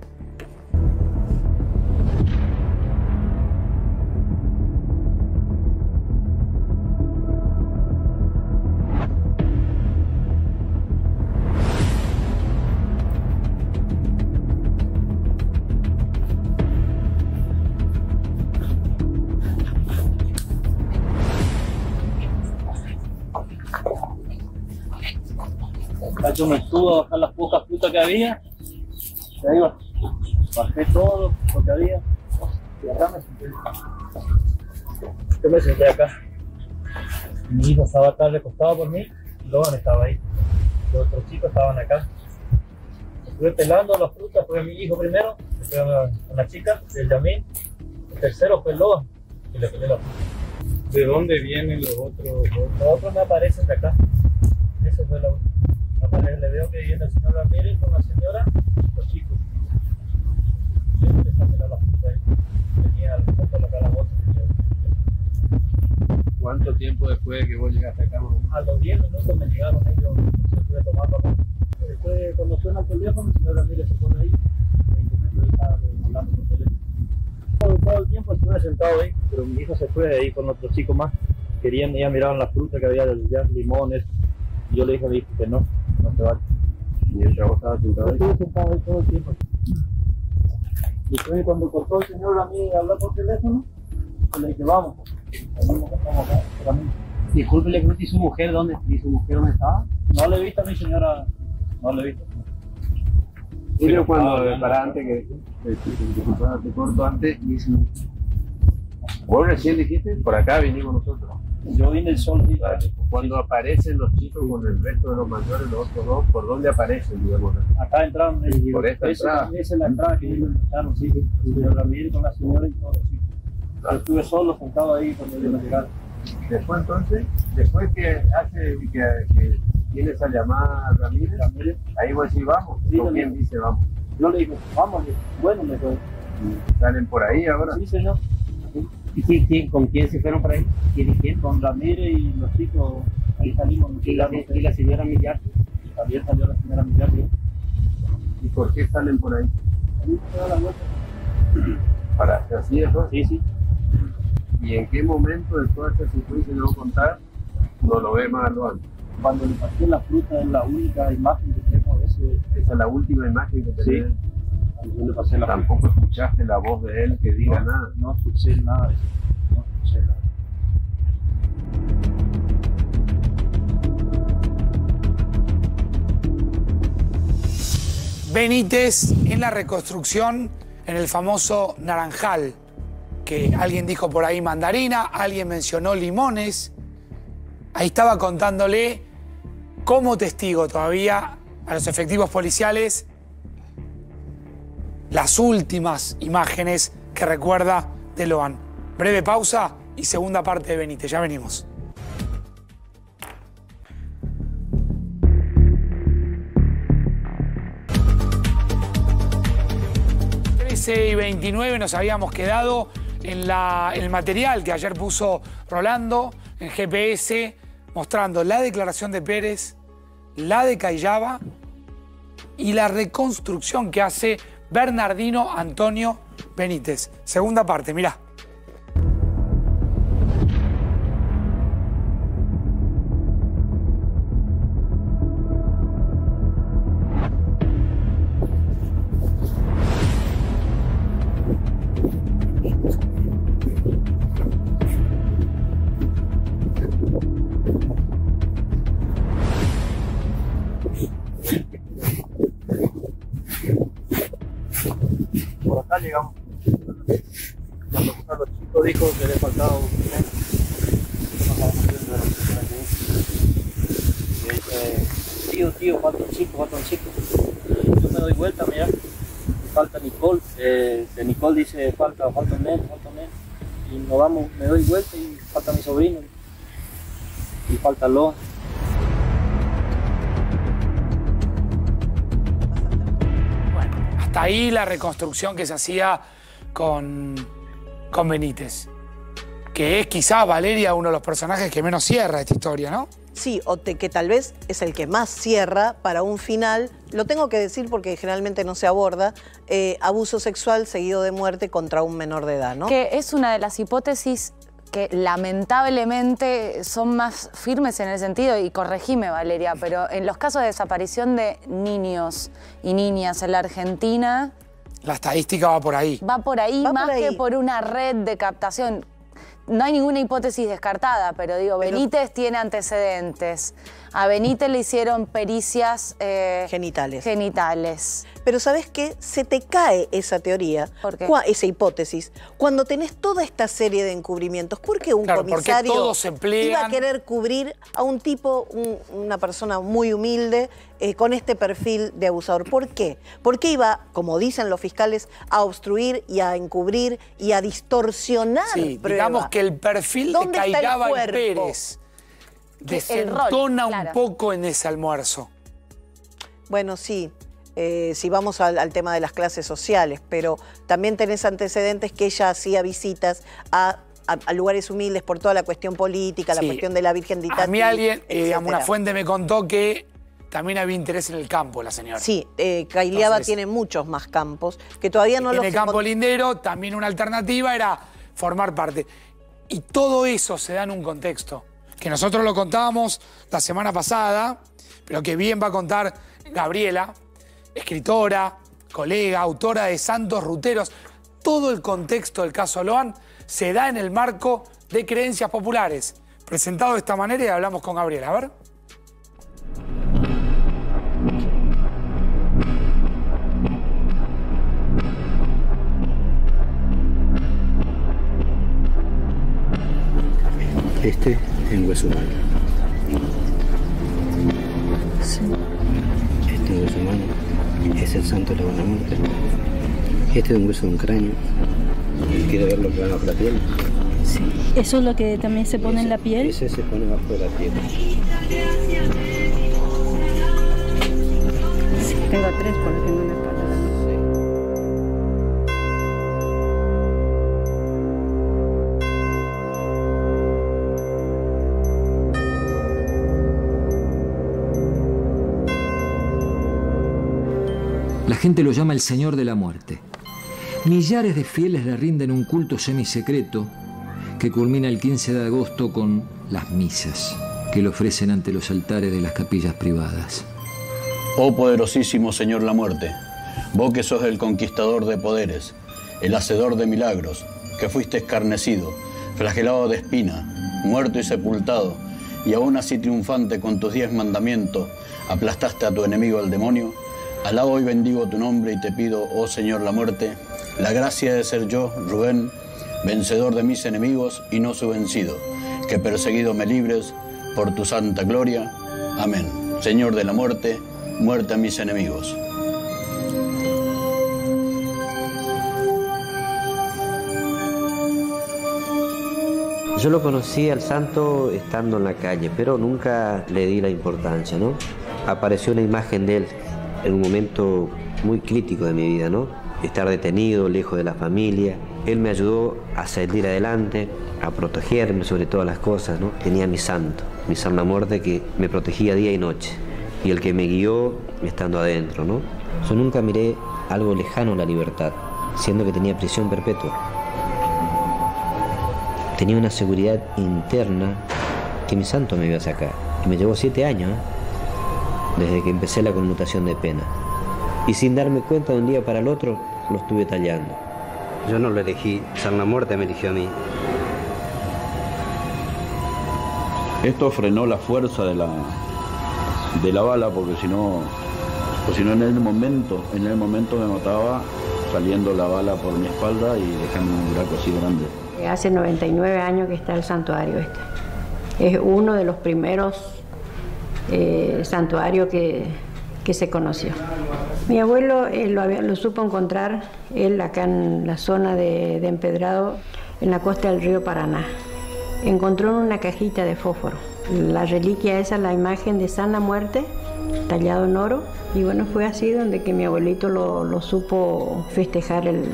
Yo me estuve a bajar las pocas frutas que había. Y ahí va. Bajé todo lo que había. Y acá me senté. Yo me senté acá. Mi hijo estaba acá recostado por mí. Y Logan estaba ahí. Los otros chicos estaban acá. Estuve pelando las frutas. Fue mi hijo primero. Después a una chica, el Yamil. El tercero fue Logan. Y le pelé la fruta. ¿De dónde vienen los otros? Los otros me aparecen de acá. Eso fue la última. Le veo que viene el señor Ramírez con la señora, los chicos. Siempre está pelando la fruta ahí. Tenía el fondo de la calaboza. ¿Cuánto tiempo después de que vos llegaste acá? A los diez minutos me llegaron ellos, se estuve tomando acá. Después, cuando suena el teléfono, el señor Ramírez se pone ahí. veinte metros estaba hablando por teléfono. Todo, todo el tiempo estuve sentado ahí, pero mi hijo se fue de ahí con otros chicos más. Querían, ya miraban la fruta que había, ya limones. Y yo le dije, le dije que no. No se va. ¿Y el chavo estaba sentado ahí? Estuve sentado ahí todo el tiempo. Y después cuando cortó el señor Ramírez a hablar por teléfono, yo le dije, vamos. Disculpe, le pregunté, ¿y su mujer dónde? ¿Y su mujer dónde estaba? No le he visto a mi señora, no le he visto. Pero cuando, para antes que, disculpa, te corto antes, dice, vos recién dijiste, por acá vinimos nosotros. Yo vine el sol. Vale. Cuando aparecen los chicos con el resto de los mayores, los otros dos, ¿por dónde aparecen, digamos? Acá entraron ellos. Por esta entrada. Esa es la entrada que ellos entraron, sí. El señor Ramírez con la señora y todos, sí. Yo estuve solo, sentado ahí cuando ellos llegaron. Después entonces, después que hace que, que tiene esa llamada Ramírez, Ramírez, ahí vos decís vamos, sí, ¿con quién dice vamos? Yo le digo, vamos, bueno, me fue. ¿Salen por ahí ahora? Sí, señor. ¿Y quién, quién, con quién se fueron por ahí? ¿Quién y quién? Con Ramírez y los chicos, ahí salimos. Y la, y la señora Millar, también salió la señora Millar. ¿Y por qué salen por ahí? Ahí se da la vuelta. ¿Para hacer así eso? Sí, sí. ¿Y en qué momento de toda esta secuencia que vamos a contar no lo ve más Loan? Cuando le pasé la fruta es la única imagen que tenemos de ese. Esa es la última imagen que tenés. Sí. Yo le pasé la Tampoco fruta. Escuchaste la voz de él que diga no, nada. No escuché nada de eso. No escuché nada. Benítez en la reconstrucción en el famoso Naranjal, que alguien dijo por ahí mandarina, alguien mencionó limones. Ahí estaba contándole como testigo todavía a los efectivos policiales las últimas imágenes que recuerda de Loan. Breve pausa y segunda parte de Benítez. Ya venimos. trece y veintinueve nos habíamos quedado en la, el material que ayer puso Rolando en G P S, mostrando la declaración de Pérez, la de Cayllaba y la reconstrucción que hace Bernardino Antonio Benítez. Segunda parte, mirá. Por acá llegamos. Cuando uno de los chicos dijo que le faltaba un mes, y dice, tío, tío, falta un chico, falta un chico. Yo me doy vuelta, mira, falta Nicole. Eh, de Nicole dice, falta, falta un mes, falta un mes. Y nos vamos, me doy vuelta y falta mi sobrino. Y falta Loan. Hasta ahí la reconstrucción que se hacía con, con Benítez. Que es quizás, Valeria, uno de los personajes que menos cierra esta historia, ¿no? Sí, o te, que tal vez es el que más cierra para un final, lo tengo que decir porque generalmente no se aborda, eh, abuso sexual seguido de muerte contra un menor de edad, ¿no? Que es una de las hipótesis que lamentablemente son más firmes en el sentido, y corregime Valeria, pero en los casos de desaparición de niños y niñas en la Argentina... La estadística va por ahí. Va por ahí Va más por ahí. que por una red de captación. No hay ninguna hipótesis descartada, pero digo, Pero- Benítez tiene antecedentes. A Benítez le hicieron pericias eh, Genitales. genitales. Pero ¿sabes qué? Se te cae esa teoría, ¿Por qué? cua- esa hipótesis, cuando tenés toda esta serie de encubrimientos. ¿Por qué un Claro, porque comisario todos emplean- iba a querer cubrir a un tipo, un- una persona muy humilde, eh, con este perfil de abusador? ¿Por qué? ¿Por qué iba, como dicen los fiscales, a obstruir y a encubrir y a distorsionar Sí, prueba? digamos que el perfil de ¿Dónde está el Cayllaba y cuerpo? Pérez Que el rol, desentona claro. un poco en ese almuerzo. Bueno, sí, eh, si vamos al, al tema de las clases sociales, pero también tenés antecedentes que ella hacía visitas a, a- a lugares humildes por toda la cuestión política, Sí. la cuestión de la Virgen de A Itatí, mí alguien, eh, digamos, una etcétera. fuente me contó que también había interés en el campo, la señora. Sí, eh, Cayllaba Entonces, tiene muchos más campos que todavía no en los el campo encont- lindero también una alternativa era formar parte. Y todo eso se da en un contexto que nosotros lo contábamos la semana pasada, pero que bien va a contar Gabriela, escritora, colega, autora de Santos Ruteros. Todo el contexto del caso Loan se da en el marco de creencias populares. Presentado de esta manera y hablamos con Gabriela. A ver. Este en hueso humano. Este en hueso humano es el santo de la buena muerte. Este es un hueso de un cráneo. ¿Quiere ver lo que va bajo la piel? Sí. ¿Eso es lo que también se pone en la piel? Ese se pone bajo de la piel. Tengo tres porque tengo una espalda. La gente lo llama el Señor de la Muerte. Millares de fieles le rinden un culto semisecreto que culmina el quince de agosto con las misas que le ofrecen ante los altares de las capillas privadas. Oh poderosísimo Señor la Muerte, vos que sos el conquistador de poderes, el hacedor de milagros, que fuiste escarnecido, flagelado de espina, muerto y sepultado, y aún así triunfante con tus diez mandamientos, aplastaste a tu enemigo el demonio. Alabo y bendigo tu nombre y te pido, oh Señor la Muerte, la gracia de ser yo, Rubén, vencedor de mis enemigos y no su vencido, que perseguido me libres por tu santa gloria. Amén. Señor de la Muerte, muerte a mis enemigos. Yo lo conocí al santo estando en la calle, pero nunca le di la importancia, ¿no? Apareció una imagen de él en un momento muy crítico de mi vida, ¿no? Estar detenido, lejos de la familia. Él me ayudó a salir adelante, a protegerme sobre todas las cosas, ¿no? Tenía mi santo, mi San la Muerte, que me protegía día y noche. Y el que me guió estando adentro, ¿no? Yo nunca miré algo lejano a la libertad, siendo que tenía prisión perpetua. Tenía una seguridad interna que mi santo me iba a sacar. Y me llevó siete años, ¿eh? Desde que empecé la conmutación de pena. Y sin darme cuenta, de un día para el otro, lo estuve tallando. Yo no lo elegí, San la Muerte me eligió a mí. Esto frenó la fuerza de la, de la bala, porque si no, pues si no en el momento, en el momento me mataba saliendo la bala por mi espalda y dejando un braco así grande. Hace noventa y nueve años que está el santuario este. Es uno de los primeros eh, santuarios que, que se conoció. Mi abuelo eh, lo, había, lo supo encontrar, él acá en la zona de, de Empedrado, en la costa del río Paraná. Encontró en una cajita de fósforo la reliquia esa, la imagen de San la Muerte, tallado en oro. Y bueno, fue así donde que mi abuelito lo, lo supo festejar el,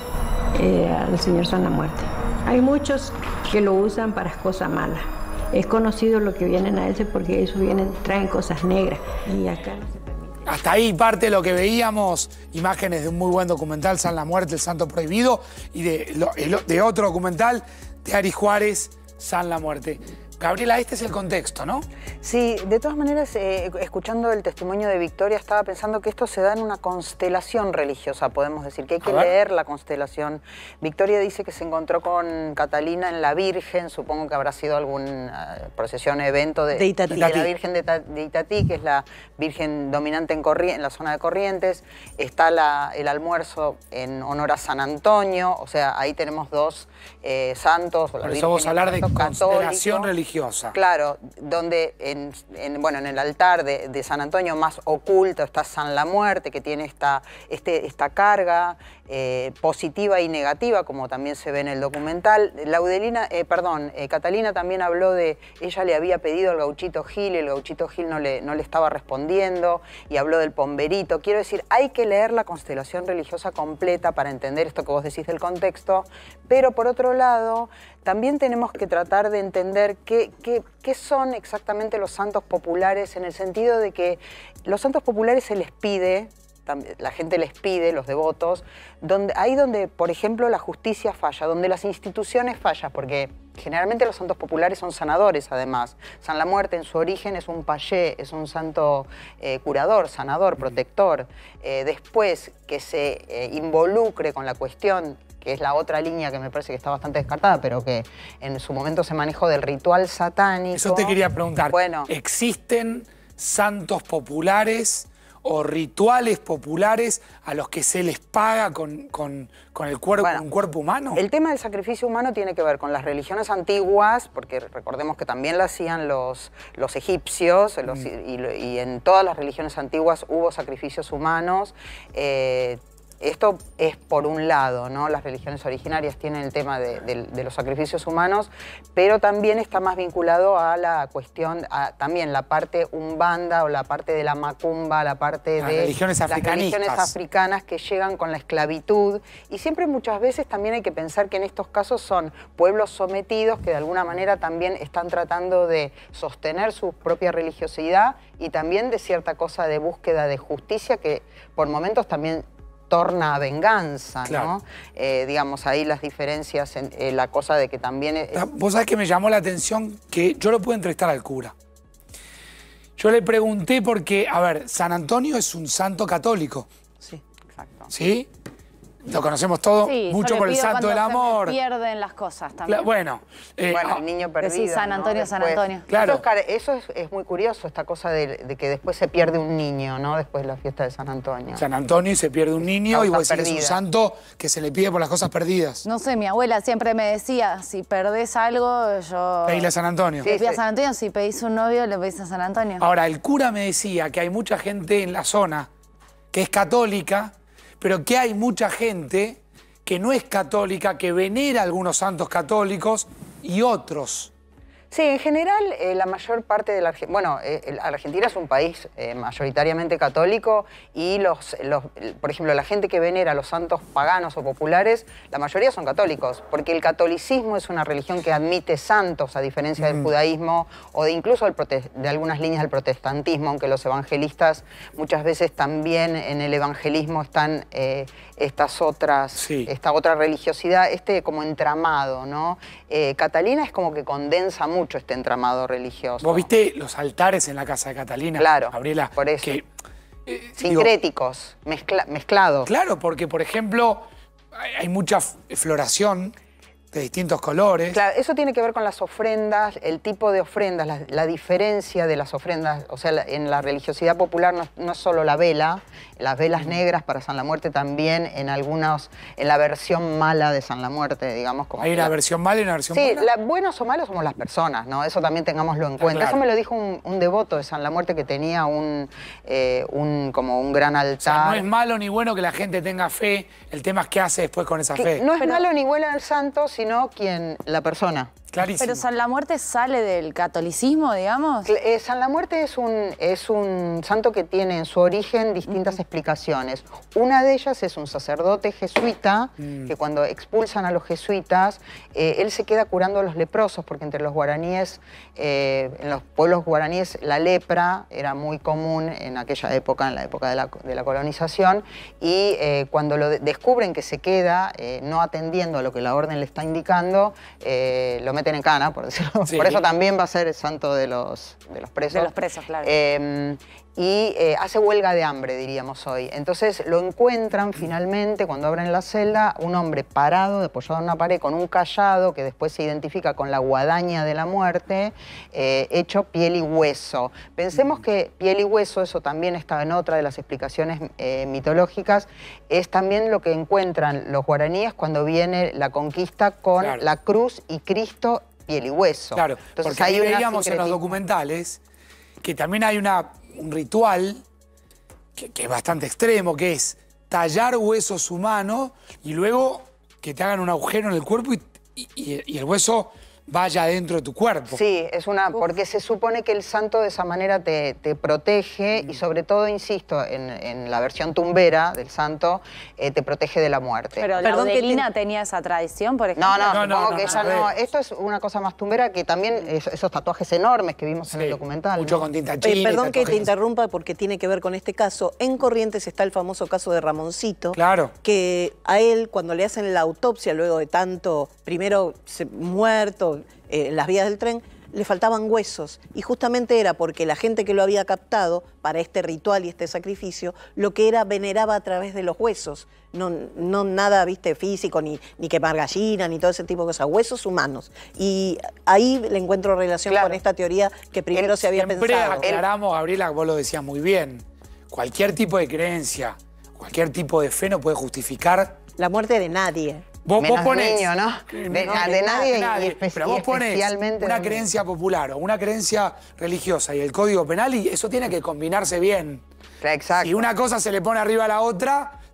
eh, al señor San la Muerte. Hay muchos que lo usan para cosas malas. Es conocido lo que vienen a ese porque ellos vienen, traen cosas negras. Y acá no se permite. Hasta ahí parte de lo que veíamos, imágenes de un muy buen documental, San la Muerte, el Santo Prohibido, y de, de otro documental de Ari Juárez, San la Muerte. Gabriela, este es el contexto, ¿no? Sí, de todas maneras, eh, escuchando el testimonio de Victoria, estaba pensando que esto se da en una constelación religiosa, podemos decir, que hay que leer la constelación. Victoria dice que se encontró con Catalina en la Virgen, supongo que habrá sido alguna uh, procesión, evento de, de, Itatí. de la Virgen de, de Itatí, que es la Virgen dominante en, en la zona de Corrientes. Está la, el almuerzo en honor a San Antonio, o sea, ahí tenemos dos eh, santos. Por eso vamos a hablar de constelación religiosa. Claro, donde en, en, bueno, en el altar de, de San Antonio más oculto está San la Muerte, que tiene esta, este, esta carga eh, positiva y negativa, como también se ve en el documental. Laudelina, eh, perdón, eh, Catalina también habló de, ella le había pedido al Gauchito Gil y el Gauchito Gil no le, no le estaba respondiendo, y habló del Pomberito. Quiero decir, hay que leer la constelación religiosa completa para entender esto que vos decís del contexto, pero por otro lado, también tenemos que tratar de entender qué, qué, qué son exactamente los santos populares, en el sentido de que los santos populares se les pide, la gente les pide, los devotos, donde, ahí donde, por ejemplo, la justicia falla, donde las instituciones fallan, porque generalmente los santos populares son sanadores, además. San la Muerte en su origen es un payé, es un santo eh, curador, sanador, protector. Eh, después que se eh, involucre con la cuestión, que es la otra línea que me parece que está bastante descartada, pero que en su momento se manejó del ritual satánico. Eso te quería preguntar. Bueno, ¿existen santos populares o rituales populares a los que se les paga con, con, con el cuerpo, bueno, un cuerpo humano? El tema del sacrificio humano tiene que ver con las religiones antiguas, porque recordemos que también lo hacían los, los egipcios, los, mm. y, y en todas las religiones antiguas hubo sacrificios humanos. Eh, Esto es por un lado, ¿no? Las religiones originarias tienen el tema de, de, de los sacrificios humanos, pero también está más vinculado a la cuestión, a, también la parte umbanda o la parte de la macumba, la parte las de religiones las religiones africanas que llegan con la esclavitud. Y siempre muchas veces también hay que pensar que en estos casos son pueblos sometidos que de alguna manera también están tratando de sostener su propia religiosidad y también de cierta cosa de búsqueda de justicia que por momentos también torna a venganza, claro. ¿no? Eh, digamos, ahí las diferencias, en, eh, la cosa de que también... Es... Vos sabés que me llamó la atención que yo lo pude entrevistar al cura. Yo le pregunté porque, a ver, San Antonio es un santo católico. Sí, exacto. ¿Sí? Lo conocemos todos, sí, mucho por el santo del amor. Se pierden las cosas también. Cla bueno, eh, bueno, el niño perdido. Sí, San Antonio, ¿no? San Después, Antonio. Claro. Eso, es, es muy curioso, esta cosa de, de que después se pierde un niño, ¿no? Después de la fiesta de San Antonio. San Antonio y se pierde un niño Causa y vos decís, es un perdida. santo que se le pide por las cosas perdidas. No sé, mi abuela siempre me decía, si perdés algo, yo... Pedile a San Antonio. Le pedí a San Antonio, si pedís un novio, le pedís a San Antonio. Ahora, el cura me decía que hay mucha gente en la zona que es católica, pero que hay mucha gente que no es católica, que venera algunos santos católicos y otros. Sí, en general, eh, la mayor parte de la Argentina... Bueno, eh, Argentina es un país eh, mayoritariamente católico y, los, los, por ejemplo, la gente que venera a los santos paganos o populares, la mayoría son católicos, porque el catolicismo es una religión que admite santos, a diferencia del mm. judaísmo o de incluso del de algunas líneas del protestantismo, aunque los evangelistas muchas veces también en el evangelismo están eh, estas otras, sí. esta otra religiosidad, este como entramado, ¿no? Eh, Catalina es como que condensa mucho este entramado religioso. ¿Vos viste los altares en la casa de Catalina? Claro, Gabriela, por eso. Que, eh, sincréticos, digo, mezcla, mezclados. Claro, porque, por ejemplo, hay, hay mucha floración de distintos colores. Claro, eso tiene que ver con las ofrendas, el tipo de ofrendas, la, la diferencia de las ofrendas. O sea, la, en la religiosidad popular no, no es solo la vela, las velas negras para San la Muerte también en algunos, en la versión mala de San la Muerte, digamos. Como ¿Hay una la, versión mala y una versión sí, buena? Sí, buenos o malos somos las personas, ¿no? Eso también tengámoslo en cuenta. Claro. Eso me lo dijo un, un devoto de San la Muerte que tenía un, eh, un, como un gran altar. O sea, no es malo ni bueno que la gente tenga fe, el tema es qué hace después con esa que fe. No es Pero, malo ni bueno el santo, sino quien, la persona. Clarísimo. Pero San la Muerte sale del catolicismo, digamos. Eh, San la Muerte es un, es un santo que tiene en su origen distintas uh-huh. explicaciones. Una de ellas es un sacerdote jesuita, mm. que cuando expulsan a los jesuitas, eh, él se queda curando a los leprosos, porque entre los guaraníes, eh, en los pueblos guaraníes, la lepra era muy común en aquella época, en la época de la, de la colonización, y eh, cuando lo de descubren que se queda eh, no atendiendo a lo que la orden le está indicando, eh, lo meten en cana, por decirlo. Sí. Por eso también va a ser el santo de los, de los presos. De los presos, claro. Eh, y eh, hace huelga de hambre, diríamos hoy. Entonces lo encuentran finalmente, cuando abren la celda, un hombre parado, apoyado en una pared, con un cayado, que después se identifica con la guadaña de la muerte, eh, hecho piel y hueso. Pensemos que piel y hueso, eso también está en otra de las explicaciones eh, mitológicas, es también lo que encuentran los guaraníes cuando viene la conquista con claro. la cruz y Cristo, piel y hueso. Claro, entonces porque ahí veíamos en los documentales que también hay una, un ritual que, que es bastante extremo, que es tallar huesos humanos y luego que te hagan un agujero en el cuerpo y, y, y el hueso vaya dentro de tu cuerpo. Sí, es una, porque se supone que el santo de esa manera te, te protege mm. y sobre todo, insisto, en, en la versión tumbera del santo, eh, te protege de la muerte. Pero la Laudelina te... tenía esa tradición, por ejemplo. No, no, no, supongo no, no, que no, ella no, no. Esto es una cosa más tumbera que también es, esos tatuajes enormes que vimos sí, en el documental. Mucho ¿no? con tinta china. Eh, perdón que te interrumpa porque tiene que ver con este caso. En Corrientes está el famoso caso de Ramoncito. Claro. Que a él, cuando le hacen la autopsia, luego de tanto, primero se, muerto, en eh, las vías del tren, le faltaban huesos. Y justamente era porque la gente que lo había captado para este ritual y este sacrificio, lo que era veneraba a través de los huesos. No, no nada, viste, físico, ni, ni quemar gallina, ni todo ese tipo de cosas. Huesos humanos. Y ahí le encuentro relación claro. con esta teoría que primero el, se había siempre pensado. Aclaramos, Gabriela, vos lo decías muy bien. Cualquier tipo de creencia, cualquier tipo de fe no puede justificar la muerte de nadie. Vos, vos ponés, niño, ¿no? De, de, no, de nadie, de nadie. Y, espe pero vos ponés una creencia popular o una creencia religiosa y el Código Penal y eso tiene que combinarse bien. Exacto. Si una cosa se le pone arriba a la otra,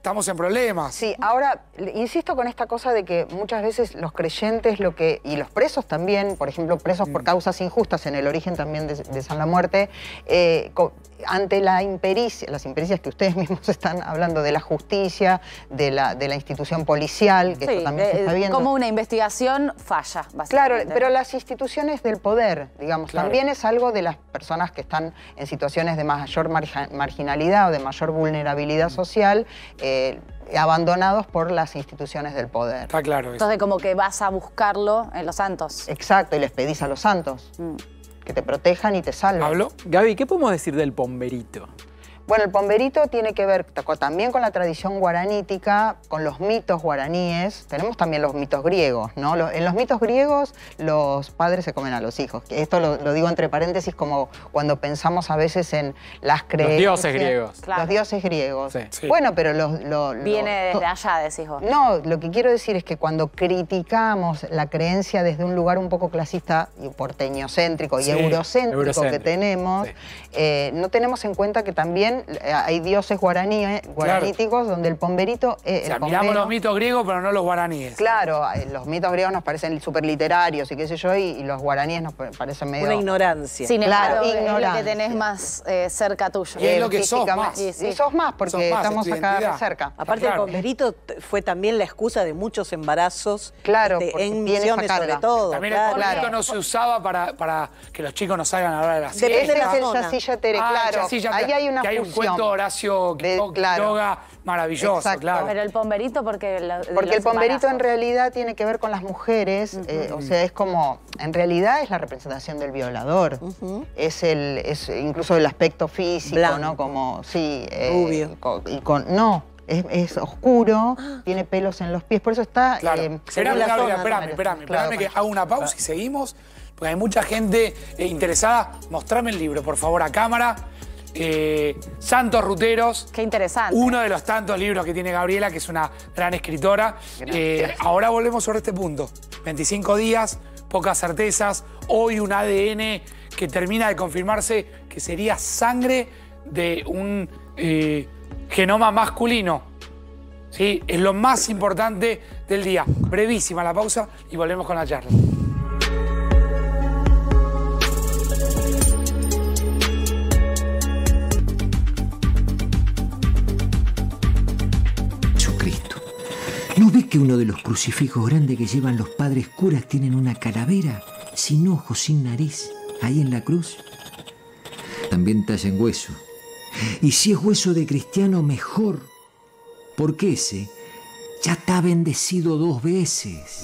estamos en problemas. Sí, ahora, insisto con esta cosa de que muchas veces los creyentes lo que y los presos también, por ejemplo, presos por causas injustas en el origen también de, de San la Muerte, eh, ante la impericia, las impericias que ustedes mismos están hablando de la justicia, de la, de la institución policial, que sí, esto también de, se está viendo. Como una investigación falla, básicamente. Claro, pero las instituciones del poder, digamos, Claro. también es algo de las personas que están en situaciones de mayor marja, marginalidad o de mayor vulnerabilidad social, eh, abandonados por las instituciones del poder. Está claro eso. Entonces como que vas a buscarlo en los santos. Exacto, y les pedís a los santos Mm. que te protejan y te salven. ¿Hablo? Gaby, ¿qué podemos decir del pomberito? Bueno, el pomberito tiene que ver también con la tradición guaranítica, con los mitos guaraníes. Tenemos también los mitos griegos, ¿no? En los mitos griegos los padres se comen a los hijos. Esto lo, lo digo entre paréntesis como cuando pensamos a veces en las creencias. Los dioses griegos. Claro. Los dioses griegos. Sí. Sí. Bueno, pero los... Lo, lo, Viene desde allá, decís vos. No, lo que quiero decir es que cuando criticamos la creencia desde un lugar un poco clasista y porteñocéntrico y Sí, eurocéntrico, eurocéntrico, que tenemos, sí. eh, no tenemos en cuenta que también hay dioses guaraníes, guaraníticos donde el pomberito... Eh, O sea, el miramos pombero- los mitos griegos, pero no los guaraníes. Claro, eh, los mitos griegos nos parecen súper literarios y qué sé yo, y, y los guaraníes nos pa- parecen medio... Una ignorancia. Sin Claro, embargo, es lo que ignorancia. tenés más eh, cerca tuyo. Y es lo que sos Físicamente. más. Y, Sí, sí. sos más porque Sos más, es estamos tu acá identidad. cerca. Aparte, Claro. el pomberito t- fue también la excusa de muchos embarazos Claro, este, porque en tiene esa misiones carga. sobre todo. También claro. el pomberito no se usaba para, para que los chicos no salgan a la hora de la siesta. Depende de la Ese es el zona. Yacilla Tere, Ah, claro. Yacilla, Ahí hay una que hay un fusión. cuento Horacio De- Quiroga claro. maravilloso, Exacto. claro. Pero el pomberito porque... lo- de Porque los el pomberito en embarazos. realidad tiene que ver con las mujeres, eh, o sea, es como, en realidad es la representación del violador. Es el, es incluso el aspecto físico, Blanco. ¿no? Como, sí. eh, Rubio. co- y con, no, es, es oscuro, tiene pelos en los pies, por eso está... Claro. eh, Espérame, según la Gabriela, zona, espérame, ¿no? espérame, Claro, espérame que hago una pausa y seguimos, porque hay mucha gente eh, interesada. Mostrame el libro, por favor, a cámara. Eh, Santos Ruteros. Qué interesante. Uno de los tantos libros que tiene Gabriela, que es una gran escritora. Eh, ahora volvemos sobre este punto. veinticinco días, pocas certezas. Hoy un A D N que termina de confirmarse que sería sangre de un eh, genoma masculino. ¿Sí? Es lo más importante del día. Brevísima la pausa y volvemos con la charla. Jesucristo. ¿No ves que uno de los crucifijos grandes que llevan los padres curas tienen una calavera sin ojos, sin nariz, ahí en la cruz? También talla en hueso. Y si es hueso de cristiano, mejor, porque ese ya está bendecido dos veces.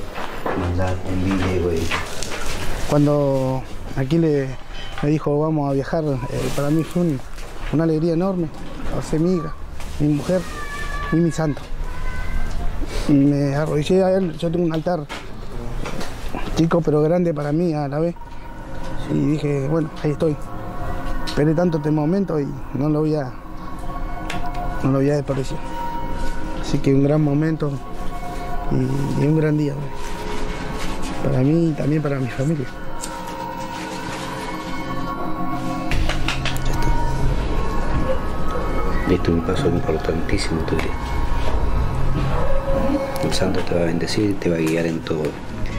Cuando aquí le, me dijo vamos a viajar, eh, para mí fue un- una alegría enorme. Pasé mi hija, mi mujer y mi santo. Y me arrodillé a él, yo tengo un altar chico pero grande para mí a la vez. Y dije, bueno, ahí estoy. Esperé tanto este momento y no lo voy a, no lo voy a desperdiciar. Así que un gran momento y, y un gran día para mí y también para mi familia. Diste un paso importantísimo tu vida. El santo te va a bendecir y te va a guiar en todo.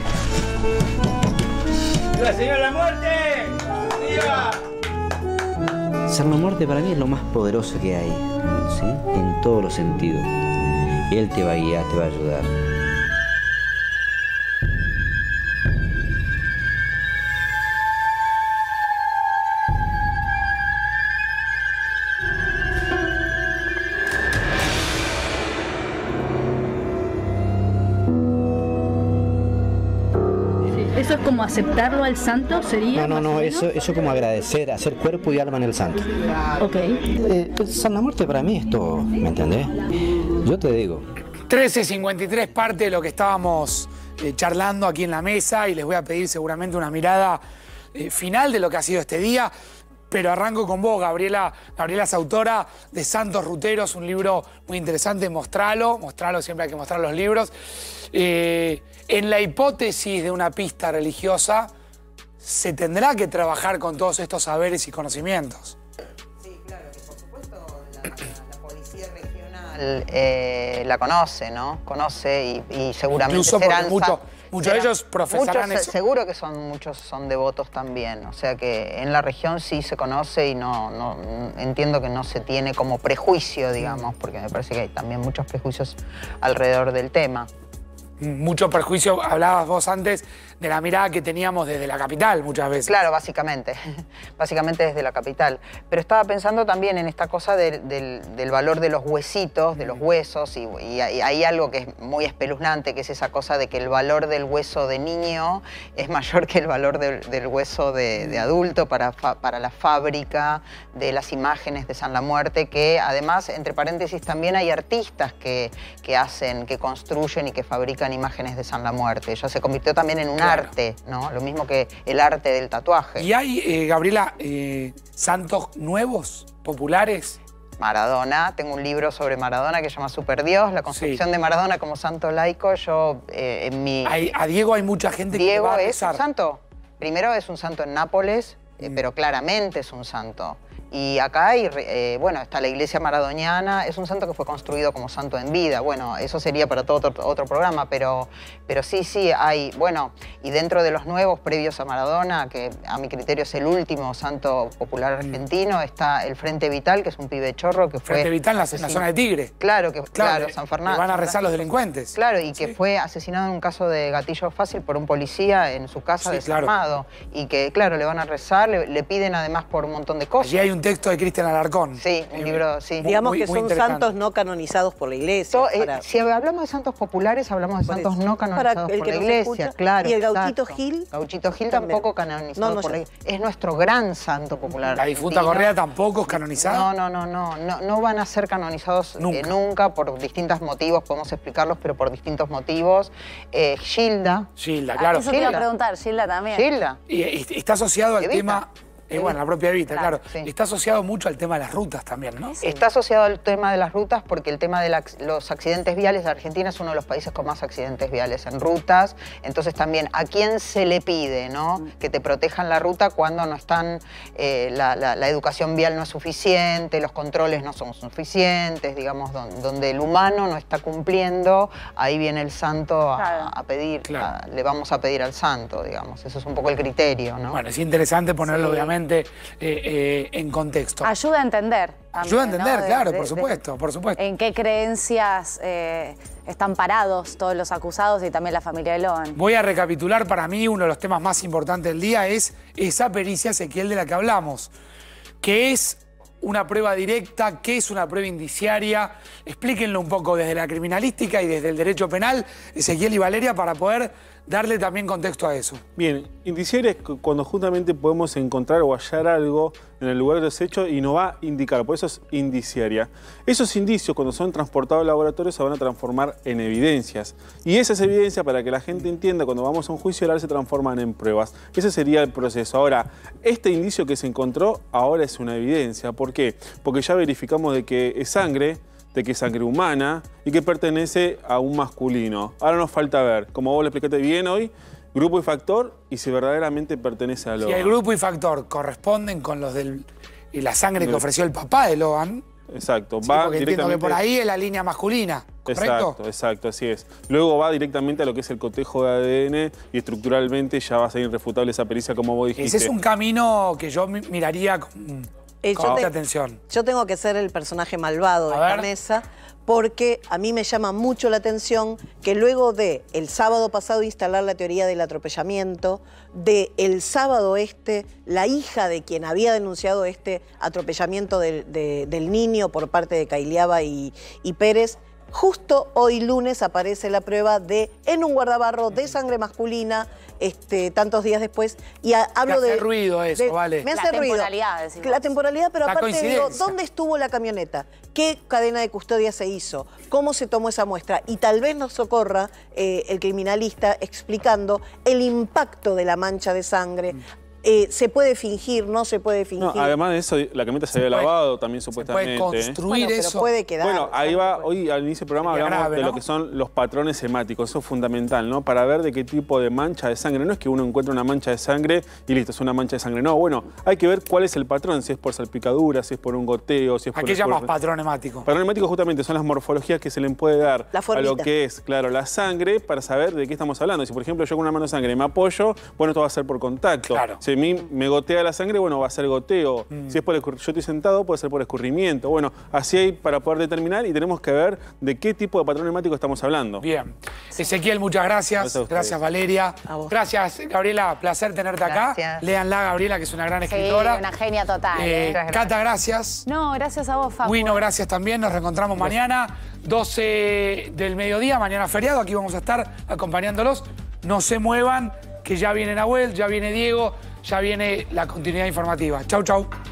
¡Viva Señor la Muerte! ¡Viva! San la Muerte para mí es lo más poderoso que hay, ¿sí? En todos los sentidos. Él te va a guiar, te va a ayudar. ¿Eso es como aceptarlo al santo? ¿Sería? No, no, más o no, menos? eso, eso como agradecer, hacer cuerpo y alma en el santo. Ok. Eh, San la Muerte para mí es todo, ¿me entendés? Yo te digo. trece cincuenta y tres, parte de lo que estábamos eh, charlando aquí en la mesa, y les voy a pedir seguramente una mirada eh, final de lo que ha sido este día. Pero arranco con vos, Gabriela. Gabriela es autora de Santos Ruteros, un libro muy interesante. Mostralo, mostralo, siempre hay que mostrar los libros. Eh, en la hipótesis de una pista religiosa, se tendrá que trabajar con todos estos saberes y conocimientos. Sí, claro, que por supuesto la, la policía regional criminal eh, la conoce, ¿no? Conoce y, y seguramente Incluso serán... muchos muchos de ellos profesarán muchos, eso. Seguro que son muchos son devotos también, o sea que en la región sí se conoce y no, no entiendo que no se tiene como prejuicio, digamos, porque me parece que hay también muchos prejuicios alrededor del tema. Mucho perjuicio, hablabas vos antes de la mirada que teníamos desde la capital muchas veces. Claro, básicamente, básicamente desde la capital. Pero estaba pensando también en esta cosa del, del, del valor de los huesitos, de los huesos, y, y hay algo que es muy espeluznante, que es esa cosa de que el valor del hueso de niño es mayor que el valor del, del hueso de, de adulto para, fa, para la fábrica de las imágenes de San La Muerte, que además, entre paréntesis, también hay artistas que, que hacen, que construyen y que fabrican imágenes de San La Muerte. Ya se convirtió también en un claro. arte, ¿no? Lo mismo que el arte del tatuaje. ¿Y hay, eh, Gabriela, eh, santos nuevos, populares? Maradona, tengo un libro sobre Maradona que se llama Superdios, la construcción sí. de Maradona como santo laico. Yo, eh, en mi... Hay, a Diego hay mucha gente Diego que va a es un santo. Primero es un santo en Nápoles, mm. eh, pero claramente es un santo. Y acá hay, eh, bueno, está la iglesia maradoniana, es un santo que fue construido como santo en vida. Bueno, eso sería para todo otro, otro programa, pero, pero sí, sí, hay, bueno, y dentro de los nuevos previos a Maradona, que a mi criterio es el último santo popular argentino, mm. está el Frente Vital, que es un pibe chorro que fue... Frente Vital en la, en la zona de Tigre. Claro, que, claro, claro San Fernando. Van a rezar los delincuentes. Claro, y que sí. fue asesinado en un caso de gatillo fácil por un policía en su casa sí, desarmado. Claro. Y que, claro, le van a rezar, le, le piden además por un montón de cosas. Allí hay un texto de Cristian Alarcón. Sí, un libro, sí. Digamos muy, que son santos no canonizados por la iglesia. So, para... eh, si hablamos de santos populares, hablamos de santos no canonizados por la iglesia, claro. ¿Y el Gauchito exacto. Gil? Gauchito Gil también. Tampoco canonizado no, no, por la iglesia. Es nuestro gran santo popular. ¿La difunta Correa tampoco es canonizada? No, no, no, no. No, no van a ser canonizados nunca. Eh, nunca por distintos motivos, podemos explicarlos, pero por distintos motivos. Eh, Gilda. Gilda, claro. Ah, eso Gilda. Te iba a preguntar, Gilda también. Gilda. Y, y está asociado al Evita. tema... Eh, bueno, la propia Evita, claro. claro. Sí. Está asociado mucho al tema de las rutas también, ¿no? Sí. Está asociado al tema de las rutas porque el tema de la, los accidentes viales, Argentina es uno de los países con más accidentes viales en rutas. Entonces también, ¿a quién se le pide, no? Mm. que te protejan la ruta cuando no están, eh, la, la, la educación vial no es suficiente, los controles no son suficientes, digamos, donde, donde el humano no está cumpliendo, ahí viene el santo a, claro. a pedir, claro. a, le vamos a pedir al santo, digamos. Eso es un poco el criterio, ¿no? Bueno, es interesante ponerlo, sí. obviamente, Eh, eh, en contexto. Ayuda a entender. También, Ayuda a entender, ¿no? claro, de, por de, supuesto, por supuesto. En qué creencias eh, están parados todos los acusados y también la familia de Loan. Voy a recapitular, para mí uno de los temas más importantes del día es esa pericia Ezequiel de la que hablamos, que es una prueba directa, qué es una prueba indiciaria. Explíquenlo un poco desde la criminalística y desde el derecho penal, Ezequiel y Valeria, para poder darle también contexto a eso. Bien, indiciaria es cuando justamente podemos encontrar o hallar algo en el lugar de los hechos y nos va a indicar, por eso es indiciaria. Esos indicios, cuando son transportados al laboratorio, se van a transformar en evidencias. Y esas evidencias, para que la gente entienda, cuando vamos a un juicio oral se transforman en pruebas. Ese sería el proceso. Ahora, este indicio que se encontró ahora es una evidencia. ¿Por qué? Porque ya verificamos de que es sangre, de que es sangre humana y que pertenece a un masculino. Ahora nos falta ver, como vos lo explicaste bien hoy, grupo y factor y si verdaderamente pertenece a Loan. Si el grupo y factor corresponden con los de la sangre que ofreció el papá de Loan. Exacto. Sí, va porque entiendo que por ahí es la línea masculina, ¿correcto? Exacto, exacto, así es. Luego va directamente a lo que es el cotejo de A D N y estructuralmente ya va a ser irrefutable esa pericia, como vos dijiste. Ese es un camino que yo miraría con... Eh, con yo, mucha te, atención. yo tengo que ser el personaje malvado de a esta ver. mesa porque a mí me llama mucho la atención que luego de el sábado pasado instalar la teoría del atropellamiento, de el sábado este, la hija de quien había denunciado este atropellamiento de, de, del niño por parte de Cailiaba y, y Pérez, justo hoy lunes aparece la prueba de, en un guardabarro de sangre masculina, este, tantos días después, y a, hablo me hace de... ruido eso, de, vale. Me hace la ruido. temporalidad, decimos. La temporalidad, pero La aparte digo, coincidencia. ¿dónde estuvo la camioneta? ¿Qué cadena de custodia se hizo? ¿Cómo se tomó esa muestra? Y tal vez nos socorra eh, el criminalista explicando el impacto de la mancha de sangre. Eh, ¿Se puede fingir? ¿No se puede fingir? No, además de eso, la camioneta se, se había puede, lavado también supuestamente. Se puede construir bueno, eso. Pero puede quedar. Bueno, ahí va, hoy al inicio del programa hablamos grave, de ¿no? lo que son los patrones semáticos. Eso es fundamental, ¿no? Para ver de qué tipo de mancha de sangre. No es que uno encuentre una mancha de sangre y listo, es una mancha de sangre. No, bueno, hay que ver cuál es el patrón, si es por salpicadura, si es por un goteo, si es por... ¿A qué llamas patrón hemático? Patrón hemático justamente son las morfologías que se le puede dar a lo que es, claro, la sangre para saber de qué estamos hablando. Si, por ejemplo, yo con una mano de sangre me apoyo, bueno, esto va a ser por contacto. Claro. Si a mí me gotea la sangre, bueno, va a ser goteo. Mm. Si es por escurrimiento, yo estoy sentado, puede ser por escurrimiento. Bueno, así hay para poder determinar y tenemos que ver de qué tipo de patrón hemático estamos hablando. Bien. Ezequiel, muchas gracias. Gracias, gracias Valeria. Gracias, Gabriela. Placer tenerte acá. Gracias. Léanla, Gabriela, que es una gran escritora. Sí, una genia total. Eh, gracias. Cata, gracias. No, gracias a vos, Facu. Wino, gracias también. Nos reencontramos gracias. mañana, doce del mediodía, mañana feriado. Aquí vamos a estar acompañándolos. No se muevan, que ya viene Nahuel, ya viene Diego, ya viene la continuidad informativa. Chau, chau.